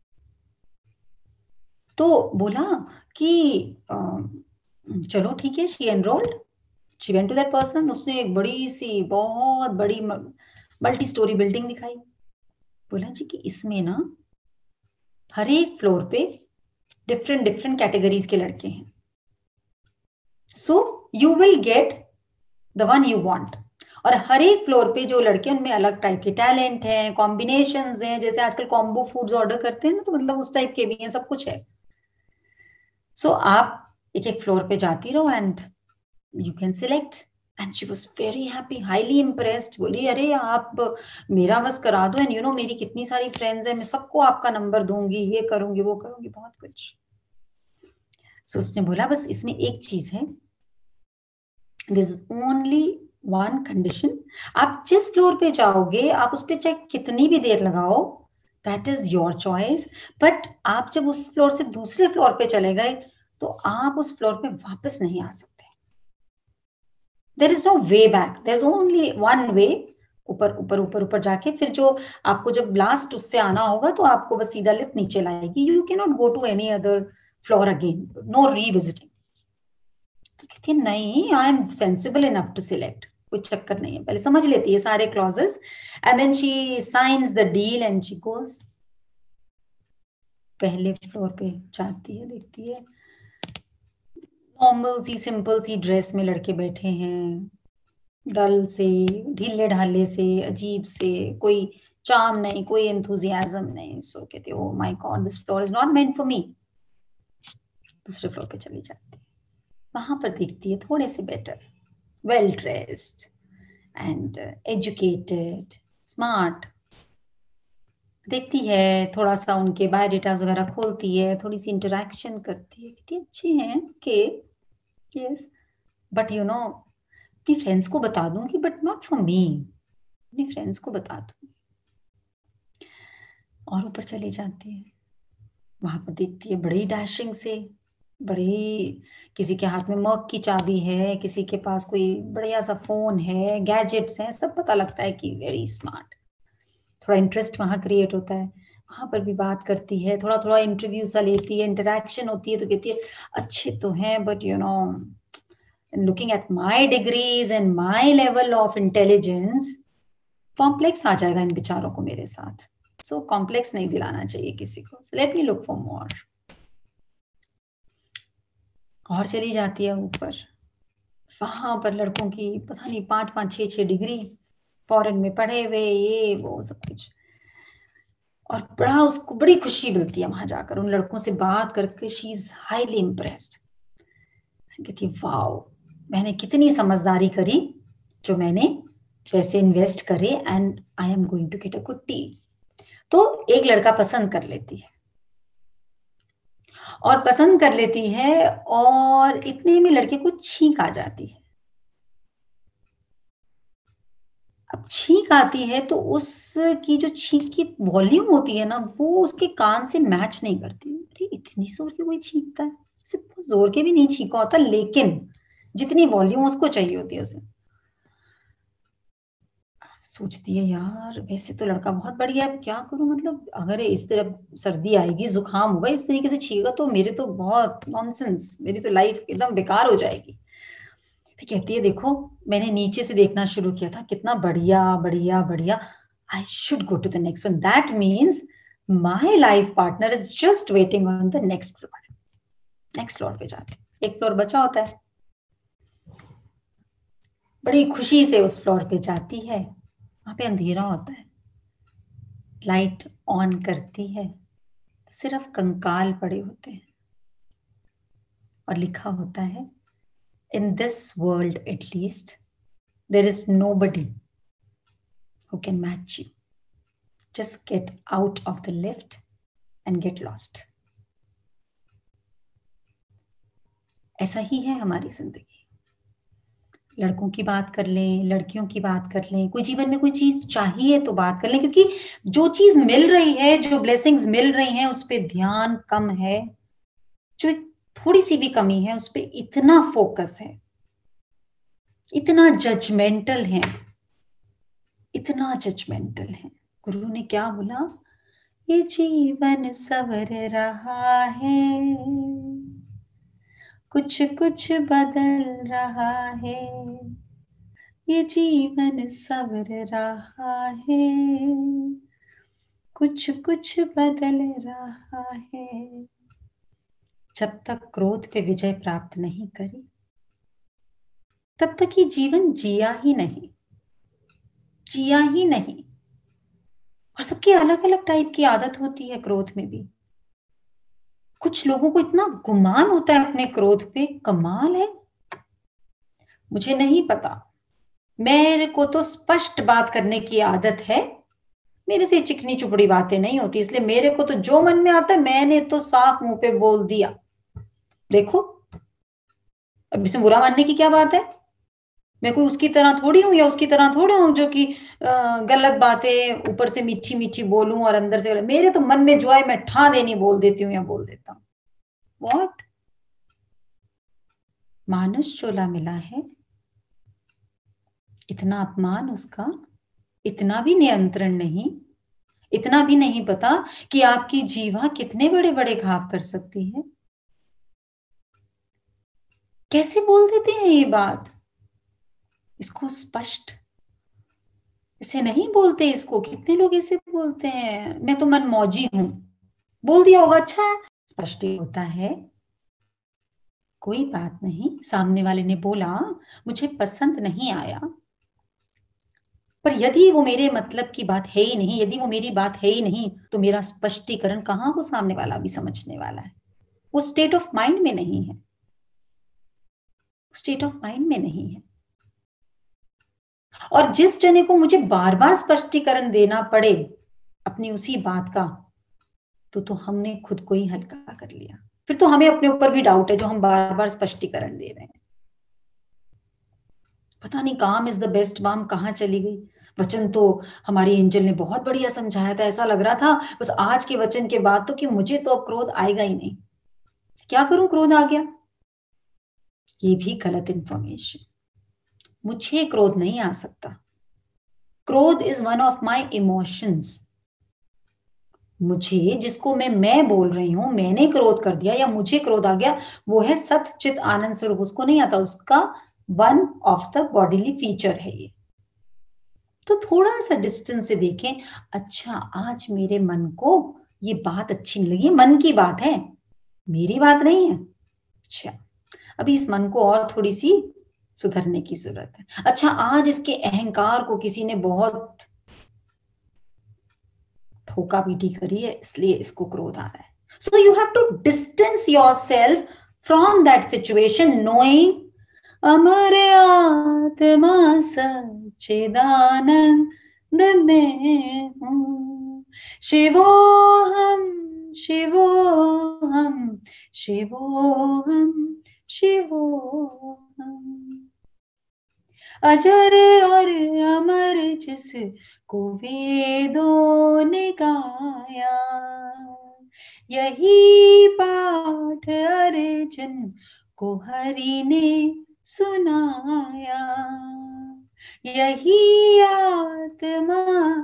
तो बोला कि चलो ठीक है, she enrolled, she went to that person. उसने एक बड़ी सी बहुत बड़ी मल्टी स्टोरी बिल्डिंग दिखाई. बोला जी कि इसमें ना हर एक फ्लोर पे डिफरेंट डिफरेंट कैटेगरीज के लड़के हैं, so you will get the one you want. और हर एक फ्लोर पे जो लड़के, उनमें अलग टाइप के टैलेंट हैं, कॉम्बिनेशंस हैं, जैसे आजकल कॉम्बो फूड्स ऑर्डर करते हैं ना, तो मतलब उस टाइप के भी हैं, सब कुछ है. सो so, आप एक एक फ्लोर पे जाती रहो and you can select. And she was very happy, highly impressed. बोली अरे आप मेरा बस करा दो, एंड यू नो मेरी कितनी सारी फ्रेंड्स हैं, मैं सबको आपका नंबर दूंगी, ये करूंगी वो करूंगी, बहुत कुछ. सो so, उसने बोला बस इसमें एक चीज है, this is only one condition. आप जिस फ्लोर पे जाओगे, आप उस पर चाहे कितनी भी देर लगाओ, that is your choice. But आप जब उस फ्लोर से दूसरे फ्लोर पे चले गए तो आप उस फ्लोर पे वापस नहीं आ सकते. There is no way back, there is only one way. ऊपर ऊपर ऊपर ऊपर जाके फिर जो आपको जब लास्ट उससे आना होगा तो आपको बस सीधा लिफ्ट नीचे लाएगी. You can not go to any other floor again, no revisiting. तो कहती है नहीं, I am sensible enough to select, कोई चक्कर नहीं है. पहले समझ लेती है सारे clauses and then she signs the deal and she goes. पहले फ्लोर पे जाती है, देखती है नॉर्मल सी सिंपल सी ड्रेस में लड़के बैठे हैं, डल से, ढीले ढाले से, अजीब से, कोई चार्म नहीं, कोई एंथुजियाज्म नहीं. सो कहती है oh my god, this floor is not meant for me. दूसरे फ्लोर पे चली जाती है. वहां पर देखती है थोड़े से better, well dressed and educated, smart. देखती है, थोड़ा सा उनके बायोडेटास वगैरह खोलती है, थोड़ी सी इंटरेक्शन करती है, कहती है अच्छे हैं, okay yes, but you know अपनी फ्रेंड्स को बता दूंगी, बट नॉट फॉर मी. अपने फ्रेंड्स को बता दूं। और ऊपर चली जाती है, वहां पर देखती है बड़ी डैशिंग से, बड़ी, किसी के हाथ में मग की चाबी है, किसी के पास कोई बढ़िया सा फोन है, गैजेट्स हैं, सब पता लगता है कि वेरी स्मार्ट। थोड़ा इंटरेस्ट वहां क्रिएट होता है, वहां पर भी बात करती है, थोड़ा थोड़ा इंटरव्यू सा लेती है, इंटरेक्शन होती है, तो कहती है अच्छे तो हैं but you know looking at my degrees and my level of intelligence complex आ जाएगा इन बेचारों को मेरे साथ। सो so, कॉम्प्लेक्स नहीं दिलाना चाहिए किसी को। Let me look for more. और चली जाती है ऊपर, वहां पर लड़कों की पता नहीं पांच पांच छह छह डिग्री, फॉरेन में पढ़े हुए, ये वो सब कुछ, और बड़ा उसको बड़ी खुशी मिलती है वहां जाकर उन लड़कों से बात करके। She is highly impressed. कहती है वाओ, मैंने कितनी समझदारी करी जो मैंने पैसे इन्वेस्ट करे, and I am going to get a good deal. तो एक लड़का पसंद कर लेती है, और पसंद कर लेती है, और इतने में लड़के को छींक आ जाती है। अब छींक आती है तो उसकी जो छींक की वॉल्यूम होती है ना, वो उसके कान से मैच नहीं करती। अरे इतनी जोर की कोई छींकता है, सिर्फ जोर के भी नहीं छींका होता, लेकिन जितनी वॉल्यूम उसको चाहिए होती है उसे। सोचती है यार वैसे तो लड़का बहुत बढ़िया है, क्या करूं, मतलब अगर इस तरह सर्दी आएगी, जुकाम होगा, इस तरीके से छींकेगा तो मेरे तो बहुत नॉनसेंस, मेरी तो लाइफ एकदम बेकार हो जाएगी। फिर कहती है देखो मैंने नीचे से देखना शुरू किया था, कितना बढ़िया बढ़िया बढ़िया, I should go to the next one, that means my life partner is just waiting on the next floor. Next floor पे जाती, एक फ्लोर बचा होता है, बड़ी खुशी से उस फ्लोर पे जाती है। वहां पे अंधेरा होता है, लाइट ऑन करती है तो सिर्फ कंकाल पड़े होते हैं, और लिखा होता है in this world at least there is nobody who can match you. Just get out of the lift and get lost. ऐसा ही है हमारी जिंदगी। लड़कों की बात कर लें, लड़कियों की बात कर लें, कोई जीवन में कोई चीज चाहिए तो बात कर लें, क्योंकि जो चीज मिल रही है, जो ब्लेसिंग्स मिल रही हैं, उस पर ध्यान कम है। जो थोड़ी सी भी कमी है उस पर इतना फोकस है, इतना जजमेंटल है, इतना जजमेंटल है। गुरु ने क्या बोला, ये जीवन सवर रहा है, कुछ कुछ बदल रहा है, ये जीवन सवर रहा है, कुछ कुछ बदल रहा है। जब तक क्रोध पे विजय प्राप्त नहीं करी, तब तक ये जीवन जिया ही नहीं, जिया ही नहीं। और सबकी अलग अलग टाइप की आदत होती है क्रोध में भी। कुछ लोगों को इतना गुमान होता है अपने क्रोध पे, कमाल है। मुझे नहीं पता, मेरे को तो स्पष्ट बात करने की आदत है, मेरे से चिकनी चुपड़ी बातें नहीं होती, इसलिए मेरे को तो जो मन में आता है मैंने तो साफ मुंह पे बोल दिया। देखो अब इसमें बुरा मानने की क्या बात है, मैं कोई उसकी तरह थोड़ी हूं या उसकी तरह थोड़ी हूं जो कि गलत बातें ऊपर से मीठी मीठी बोलूं और अंदर से गलत। मेरे तो मन में जो है मैं ठा देनी बोल देती हूँ या बोल देता हूँ। व्हाट, मानुष चोला मिला है, इतना अपमान उसका, इतना भी नियंत्रण नहीं, इतना भी नहीं पता कि आपकी जीवा कितने बड़े बड़े घाव कर सकती है। कैसे बोल देते हैं ये बात, इसको स्पष्ट इसे नहीं बोलते, इसको कितने लोग ऐसे बोलते हैं, मैं तो मन मौजी हूं, बोल दिया होगा, अच्छा है, स्पष्ट होता है। कोई बात नहीं, सामने वाले ने बोला मुझे पसंद नहीं आया, पर यदि वो मेरे मतलब की बात है ही नहीं, यदि वो मेरी बात है ही नहीं, तो मेरा स्पष्टीकरण कहां वो सामने वाला भी समझने वाला है। वो स्टेट ऑफ माइंड में नहीं है, स्टेट ऑफ माइंड में नहीं है। और जिस जने को मुझे बार बार स्पष्टीकरण देना पड़े अपनी उसी बात का, तो तो हमने खुद को ही हल्का कर लिया, फिर तो हमें अपने ऊपर भी डाउट है जो हम बार बार स्पष्टीकरण दे रहे हैं। पता नहीं काम इज द बेस्ट बाम कहां चली गई। वचन तो हमारी एंजल ने बहुत बढ़िया समझाया था, ऐसा लग रहा था बस आज के वचन के बाद तो कि मुझे तो अब क्रोध आएगा ही नहीं। क्या करूं, क्रोध आ गया। ये भी गलत इंफॉर्मेशन। मुझे क्रोध नहीं आ सकता। क्रोध is one of my emotions. मुझे, जिसको मैं मैं बोल रही हूं, मैंने क्रोध कर दिया या मुझे क्रोध आ गया, वो है सत चित आनंद स्वरूप, उसको नहीं आता, उसका one of the bodily feature है ये। तो थोड़ा सा डिस्टेंस से देखें, अच्छा आज मेरे मन को ये बात अच्छी नहीं लगी, मन की बात है, मेरी बात नहीं है। अच्छा, अभी इस मन को और थोड़ी सी सुधरने की जरूरत है। अच्छा, आज इसके अहंकार को किसी ने बहुत ठोका पीटी करी है, इसलिए इसको क्रोध आ रहा है। So you have to distance yourself from that situation, knowing अमर आत्मा सच्चिदानंद में हूँ, शिवोहम शिवोहम शिवोहम शिवोहम, अजर और अमर जिस को वेदों ने गाया, यही पाठ अर्जुन को हरि ने सुनाया, यही आत्मा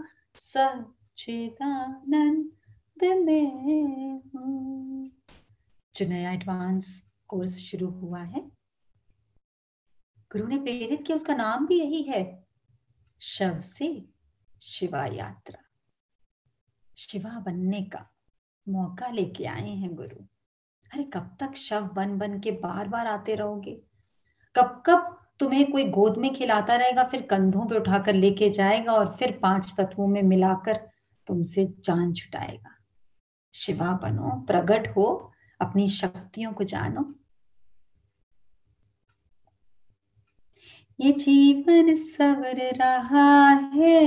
सच्चिदानंद में हूँ। जो नया एडवांस कोर्स शुरू हुआ है, गुरु ने प्रेरित किया, उसका नाम भी यही है, शव से शिवा यात्रा। शिवा बनने का मौका लेके आए हैं गुरु। अरे कब तक शव बन बन के बार बार आते रहोगे? कब कब तुम्हें कोई गोद में खिलाता रहेगा, फिर कंधों पे उठाकर लेके जाएगा और फिर पांच तत्वों में मिलाकर तुमसे जान छुटाएगा। शिवा बनो, प्रकट हो, अपनी शक्तियों को जानो। ये जीवन सवर रहा है,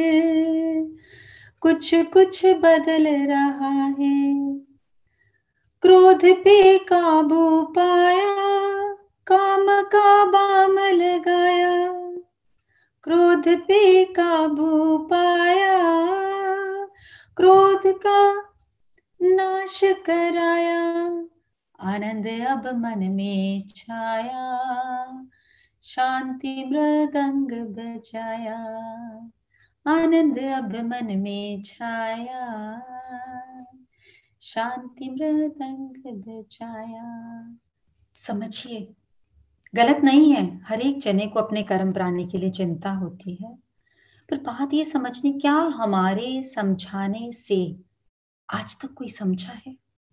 कुछ कुछ बदल रहा है, क्रोध पे काबू पाया, काम का बाम लगाया, क्रोध पे काबू पाया, क्रोध का नाश कराया, आनंद अब मन में छाया, शांति मृदंग बजाया, आनंद अब मन में छाया, शांति मृदंग बजाया। समझिए, गलत नहीं है, हर एक जने को अपने कर्म प्राणी के लिए चिंता होती है, पर बात ये समझनी, क्या हमारे समझाने से आज तक कोई समझा है?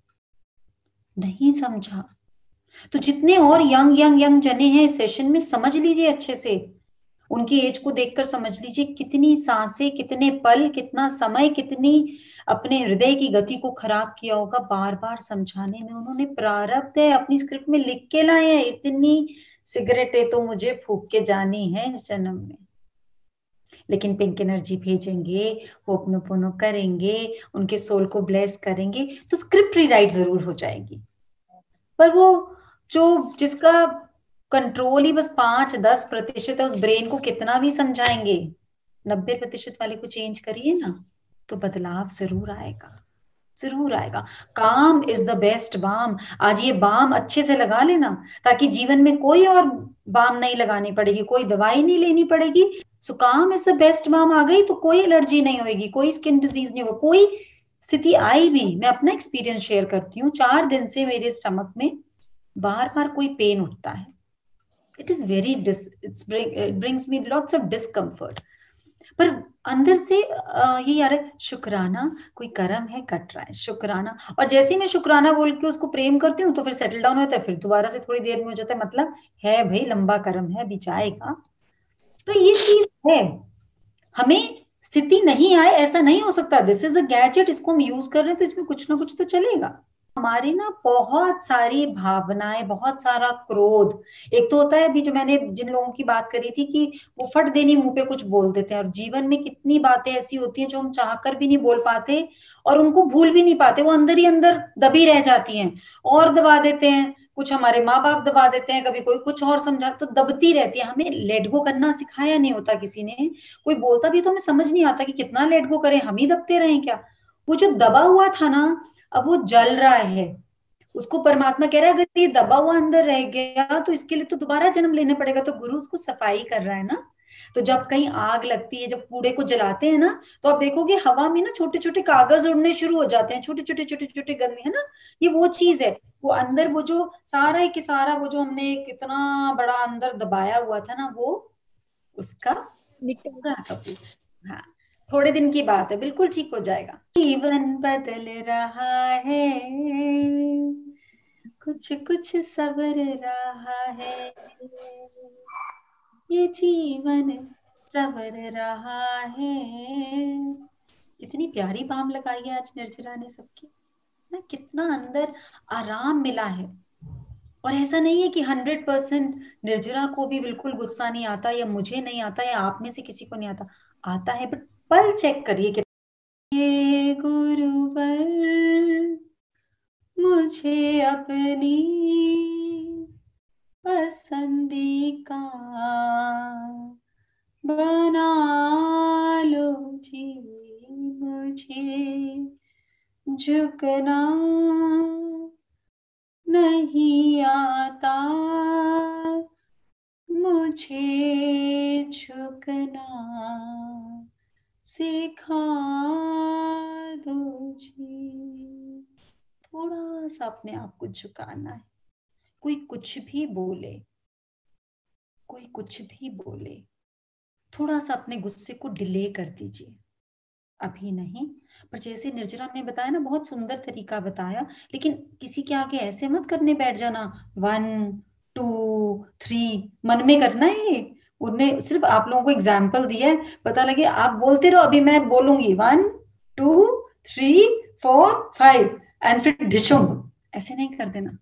नहीं समझा। तो जितने और यंग यंग यंग जने हैं इस सेशन में, समझ लीजिए अच्छे से, उनकी एज को देखकर समझ लीजिए कितनी सांसें, कितने पल, कितना समय, कितनी अपने हृदय की गति को खराब किया होगा बार बार समझाने में। उन्होंने प्रारब्ध है, अपनी स्क्रिप्ट में लिख के लाए हैं, इतनी सिगरेटें तो मुझे फूक के जानी है इस जन्म में, लेकिन पिंक एनर्जी भेजेंगे, होपनोपोनो करेंगे, उनके सोल को ब्लेस करेंगे, तो स्क्रिप्ट रीराइट जरूर हो जाएगी। पर वो जो जिसका कंट्रोल ही बस पांच दस प्रतिशत है, उस ब्रेन को कितना भी समझाएंगे, नब्बे प्रतिशत वाले को चेंज करिए ना, तो बदलाव जरूर आएगा, जरूर आएगा। काम इज द बेस्ट बाम। आज ये बाम अच्छे से लगा लेना, ताकि जीवन में कोई और बाम नहीं लगानी पड़ेगी, कोई दवाई नहीं लेनी पड़ेगी। So calm is the best balm आ गई तो कोई एलर्जी नहीं होगी, कोई स्किन डिजीज नहीं होगा, कोई स्थिति आई भी। मैं अपना एक्सपीरियंस शेयर करती हूँ, चार दिन से मेरे स्टमक में बार बार कोई पेन उठता है। It is very dis it's brings me lots of discomfort, पर अंदर से ये यार शुक्राना, कोई कर्म है कट रहा है, शुक्राना। और जैसे ही मैं शुक्राना बोल के उसको प्रेम करती हूँ तो फिर सेटल डाउन होता है, फिर दोबारा से थोड़ी देर में हो जाता है, मतलब है भाई लंबा कर्म है, अभी जाएगा। तो ये चीज है, हमें स्थिति नहीं आए ऐसा नहीं हो सकता। दिस इज अ गैजेट, इसको हम यूज कर रहे हैं तो इसमें कुछ ना कुछ तो चलेगा। हमारी ना बहुत सारी भावनाएं, बहुत सारा क्रोध, एक तो होता है अभी जो मैंने जिन लोगों की बात करी थी कि वो फट देनी मुंह पे कुछ बोल देते हैं, और जीवन में कितनी बातें ऐसी होती हैं जो हम चाहकर भी नहीं बोल पाते और उनको भूल भी नहीं पाते, वो अंदर ही अंदर दबी रह जाती हैं और दबा देते हैं, कुछ हमारे माँ बाप दबा देते हैं, कभी कोई कुछ और समझा, तो दबती रहती है। हमें लेट गो करना सिखाया नहीं होता किसी ने। कोई बोलता भी तो हमें समझ नहीं आता कि कितना लेट गो करें, हम ही दबते रहें क्या। वो जो दबा हुआ था ना, अब वो जल रहा है। उसको परमात्मा कह रहा है अगर ये दबा हुआ अंदर रह गया तो इसके लिए तो दोबारा जन्म लेना पड़ेगा। तो गुरु उसको सफाई कर रहा है ना। तो जब कहीं आग लगती है, जब कूड़े को जलाते हैं ना, तो आप देखोगे हवा में ना छोटे छोटे कागज उड़ने शुरू हो जाते हैं, छोटे छोटे छोटे छोटे गंदे, है ना। ये वो चीज है। वो अंदर वो जो सारा ही कि सारा वो जो हमने कितना बड़ा अंदर दबाया हुआ था ना, वो उसका निकल पूरा का पूरा। हाँ, थोड़े दिन की बात है, बिल्कुल ठीक हो जाएगा। जीवन बदल रहा है, कुछ कुछ सबर रहा है, ये जीवन सबर रहा है। इतनी प्यारी बाम लगाई है आज निर्जरा ने सबकी ना, कितना अंदर आराम मिला है। और ऐसा नहीं है कि हंड्रेड परसेंट निर्जरा को भी बिल्कुल गुस्सा नहीं आता, या मुझे नहीं आता, या आप में से किसी को नहीं आता। आता है, बट पल चेक करिए कि ये गुरुवर मुझे अपनी पसंदी का बना लो जी, मुझे झुकना नहीं आता, मुझे झुकना सिखा दो जी। थोड़ा सा अपने आप को झुकाना है। कोई कुछ भी बोले, कोई कुछ भी बोले, थोड़ा सा अपने गुस्से को डिले कर दीजिए। अभी नहीं, पर जैसे निर्जरा ने बताया ना, बहुत सुंदर तरीका बताया, लेकिन किसी के आगे ऐसे मत करने बैठ जाना। वन टू थ्री मन में करना है ये। उन्हें सिर्फ आप लोगों को एग्जाम्पल दिया है, पता लगे आप बोलते रहो, अभी मैं बोलूंगी one two three four five and फिर डिशुम, ऐसे नहीं कर देना।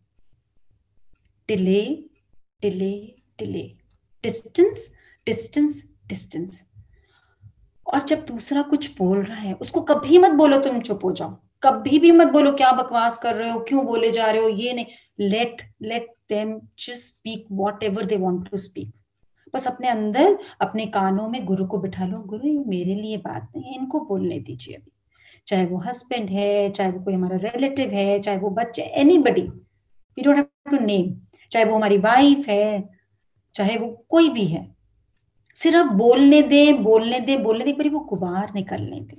Delay delay delay, distance distance distance. और जब दूसरा कुछ बोल रहा है, उसको कभी मत बोलो तुम चुप हो जाओ, कभी भी मत बोलो क्या बकवास कर रहे हो, क्यों बोले जा रहे हो, ये नहीं। Let let them just speak whatever they want to speak. बस अपने अंदर अपने कानों में गुरु को बिठा लो, गुरु ये मेरे लिए बात नहीं है, इनको बोलने दीजिए अभी। चाहे वो हस्बैंड है, चाहे वो कोई हमारा रिलेटिव है, चाहे वो बच्चे, anybody, we don't have to name, चाहे वो हमारी वाइफ है, चाहे वो कोई भी है, सिर्फ बोलने दे बोलने दे बोलने दे, एक बार वो गुबार निकलने दे।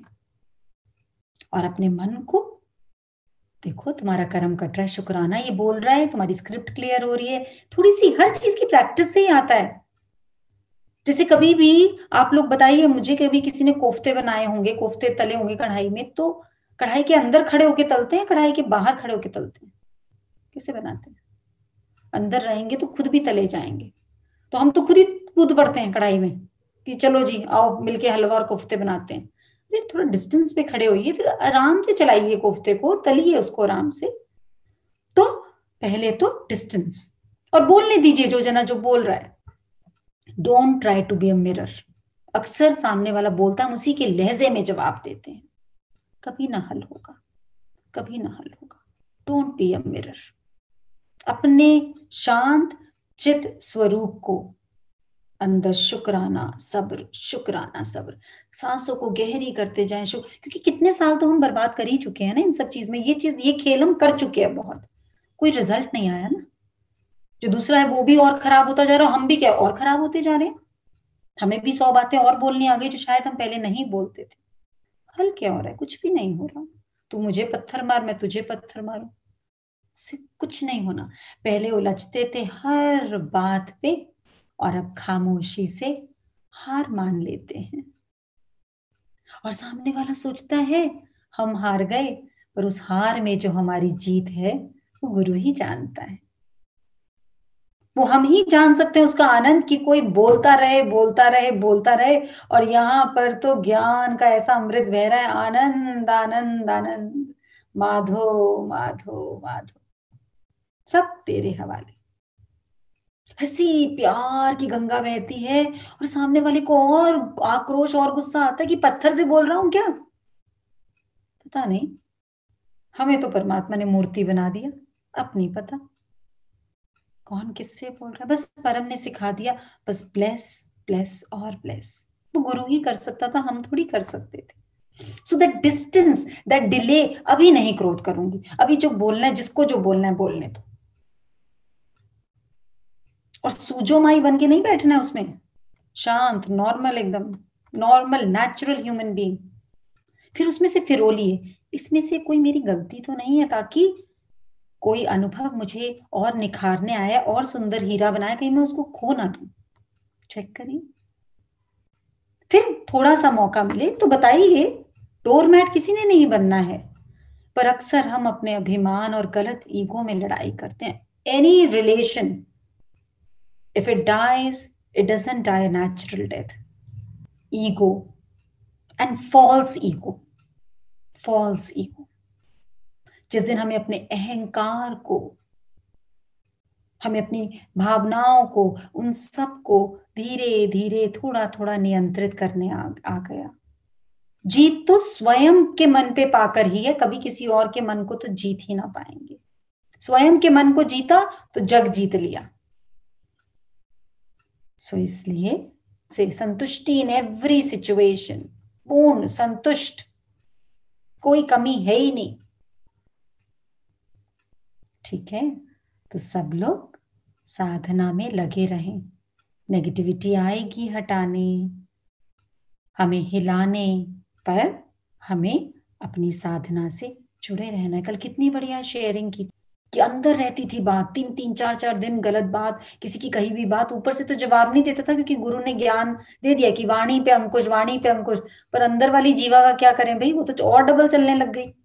और अपने मन को देखो, तुम्हारा कर्म कट रहा है, शुक्राना ये बोल रहा है, तुम्हारी स्क्रिप्ट क्लियर हो रही है। थोड़ी सी हर चीज की प्रैक्टिस से ही आता है। जैसे कभी भी आप लोग बताइए मुझे, कभी किसी ने कोफ्ते बनाए होंगे, कोफ्ते तले होंगे कढ़ाई में, तो कढ़ाई के अंदर खड़े होके तलते हैं, कढ़ाई के बाहर खड़े होके तलते हैं? कैसे बनाते हैं? अंदर रहेंगे तो खुद भी तले जाएंगे। तो हम तो खुद ही कूद पड़ते हैं कढ़ाई में कि चलो जी आओ मिलके हलवा और कोफ्ते बनाते हैं। फिर थोड़ा डिस्टेंस पे खड़े होइए, फिर आराम से चलाइए कोफ्ते को, तलिए उसको आराम से। तो पहले तो डिस्टेंस, और बोलने दीजिए जो जना जो बोल रहा है। Don't try to be a mirror. अक्सर सामने वाला बोलता है, हम उसी के लहजे में जवाब देते हैं। कभी ना हल होगा, कभी ना हल होगा। Don't be a mirror. अपने शांत चित स्वरूप को अंदर शुक्राना सब्र, शुक्राना सब्र, सांसों को गहरी करते जाएं। शुक्र, क्योंकि कितने साल तो हम बर्बाद कर ही चुके हैं ना इन सब चीज में। ये चीज, ये खेल हम कर चुके हैं बहुत, कोई रिजल्ट नहीं आया ना। जो दूसरा है वो भी और खराब होता जा रहा है, हम भी क्या और खराब होते जा रहे हैं। हमें भी सौ बातें और बोलनी आ गई जो शायद हम पहले नहीं बोलते थे। हल क्या हो रहा है? कुछ भी नहीं हो रहा। तू मुझे पत्थर मार, मैं तुझे पत्थर मारूं, से कुछ नहीं होना। पहले उलझते थे हर बात पे, और अब खामोशी से हार मान लेते हैं। और सामने वाला सोचता है हम हार गए, पर उस हार में जो हमारी जीत है वो गुरु ही जानता है। वो हम ही जान सकते हैं उसका आनंद, कि कोई बोलता रहे बोलता रहे बोलता रहे, और यहाँ पर तो ज्ञान का ऐसा अमृत बह रहा है, आनंद आनंद आनंद, माधो माधो माधो, सब तेरे हवाले। हंसी प्यार की गंगा बहती है, और सामने वाले को और आक्रोश और गुस्सा आता है कि पत्थर से बोल रहा हूं क्या। पता नहीं, हमें तो परमात्मा ने मूर्ति बना दिया, अब नहीं पता। कौन किससे बोल रहा है, बस परम ने सिखा दिया, बस ब्लेस ब्लेस और ब्लेस। वो गुरु ही कर सकता था, हम थोड़ी कर सकते थे। So that distance, that delay, अभी नहीं क्रोध करूंगी, अभी जो बोलना है, जिसको जो बोलना है बोलने दो। और सूजो माई बन के नहीं बैठना है उसमें, शांत, नॉर्मल, एकदम नॉर्मल नेचुरल ह्यूमन बीइंग। फिर उसमें से फिरोलिए, इसमें से कोई मेरी गलती तो नहीं है, ताकि कोई अनुभव मुझे और निखारने आया और सुंदर हीरा बनाया, कहीं मैं उसको खो ना दूं। चेक करिए। फिर थोड़ा सा मौका मिले तो बताइए, डोरमैट किसी ने नहीं बनना है। पर अक्सर हम अपने अभिमान और गलत ईगो में लड़ाई करते हैं। Any relation, if it dies, it doesn't die a natural death. Ego and false ego, false ego. जिस दिन हमें अपने अहंकार को, हमें अपनी भावनाओं को, उन सब को धीरे धीरे थोड़ा थोड़ा नियंत्रित करने आ, आ गया। जीत तो स्वयं के मन पे पाकर ही है, कभी किसी और के मन को तो जीत ही ना पाएंगे। स्वयं के मन को जीता तो जग जीत लिया। सो इसलिए से संतुष्टि इन एवरी सिचुएशन, पूर्ण संतुष्ट, कोई कमी है ही नहीं। ठीक है, तो सब लोग साधना में लगे रहें। नेगेटिविटी आएगी हटाने, हमें हिलाने, पर हमें अपनी साधना से जुड़े रहना है। कल कितनी बढ़िया शेयरिंग की कि अंदर रहती थी बात, तीन तीन चार चार दिन गलत बात, किसी की कही हुई बात, ऊपर से तो जवाब नहीं देता था क्योंकि गुरु ने ज्ञान दे दिया कि वाणी पे अंकुश, वाणी पे अंकुश। पर अंदर वाली जीवा का क्या करें भाई, वो तो और डबल चलने लग गई।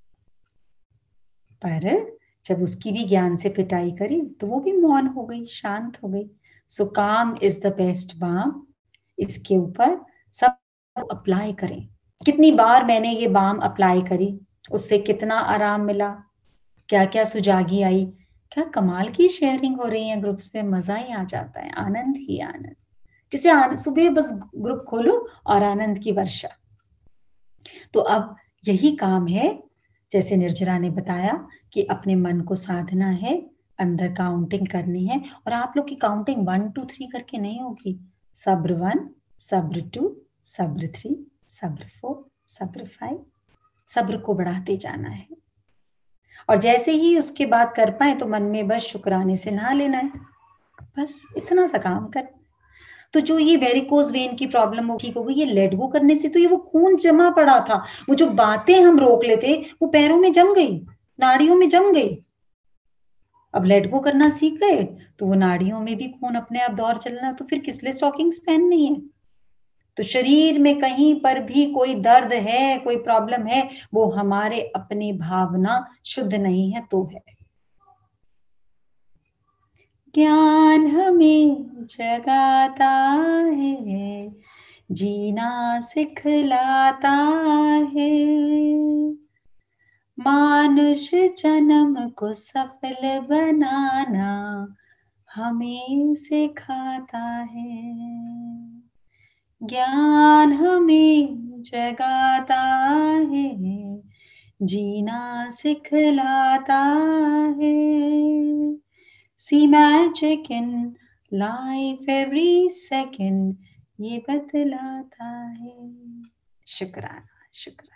पर जब उसकी भी ज्ञान से पिटाई करी तो वो भी मौन हो गई, शांत हो गई। सो calm is the best balm. इसके ऊपर सब अप्लाई करें। कितनी बार मैंने ये बाम अप्लाई करी, उससे कितना आराम मिला, क्या क्या सुजागी आई। क्या कमाल की शेयरिंग हो रही है ग्रुप्स पे, मजा ही आ जाता है, आनंद ही आनंद। जैसे सुबह बस ग्रुप खोलो और आनंद की वर्षा। तो अब यही काम है, जैसे निर्जरा ने बताया कि अपने मन को साधना है, अंदर काउंटिंग करनी है। और आप लोग की काउंटिंग वन टू थ्री करके नहीं होगी, सब्र वन, सब्र टू, सब्र थ्री, सब्र फोर, सब्र फाइव, सब्र को बढ़ाते जाना है। और जैसे ही उसके बाद कर पाए तो मन में बस शुक्राने से नहा लेना है, बस इतना सा काम कर। तो जो ये वेरिकोज वेन की प्रॉब्लम वो ठीक हो गई, ये लेट गो करने से तो ये वो खून जमा पड़ा था, वो जो बातें हम रोक लेते वो पैरों में जम गई, नाड़ियों में जम गई। अब लेट गो करना सीख गए तो वो नाड़ियों में भी खून अपने आप दौड़ चलना, तो फिर किस लिए स्टॉकिंग्स पहननी है। तो शरीर में कहीं पर भी कोई दर्द है, कोई प्रॉब्लम है, वो हमारे अपनी भावना शुद्ध नहीं है तो है। ज्ञान हमें जगाता है, जीना सिखलाता है, मानुष जन्म को सफल बनाना हमें सिखाता है। ज्ञान हमें जगाता है, जीना सिखलाता है, see magic in life every second, ये बतलाता है। शुक्राना, शुक्राना।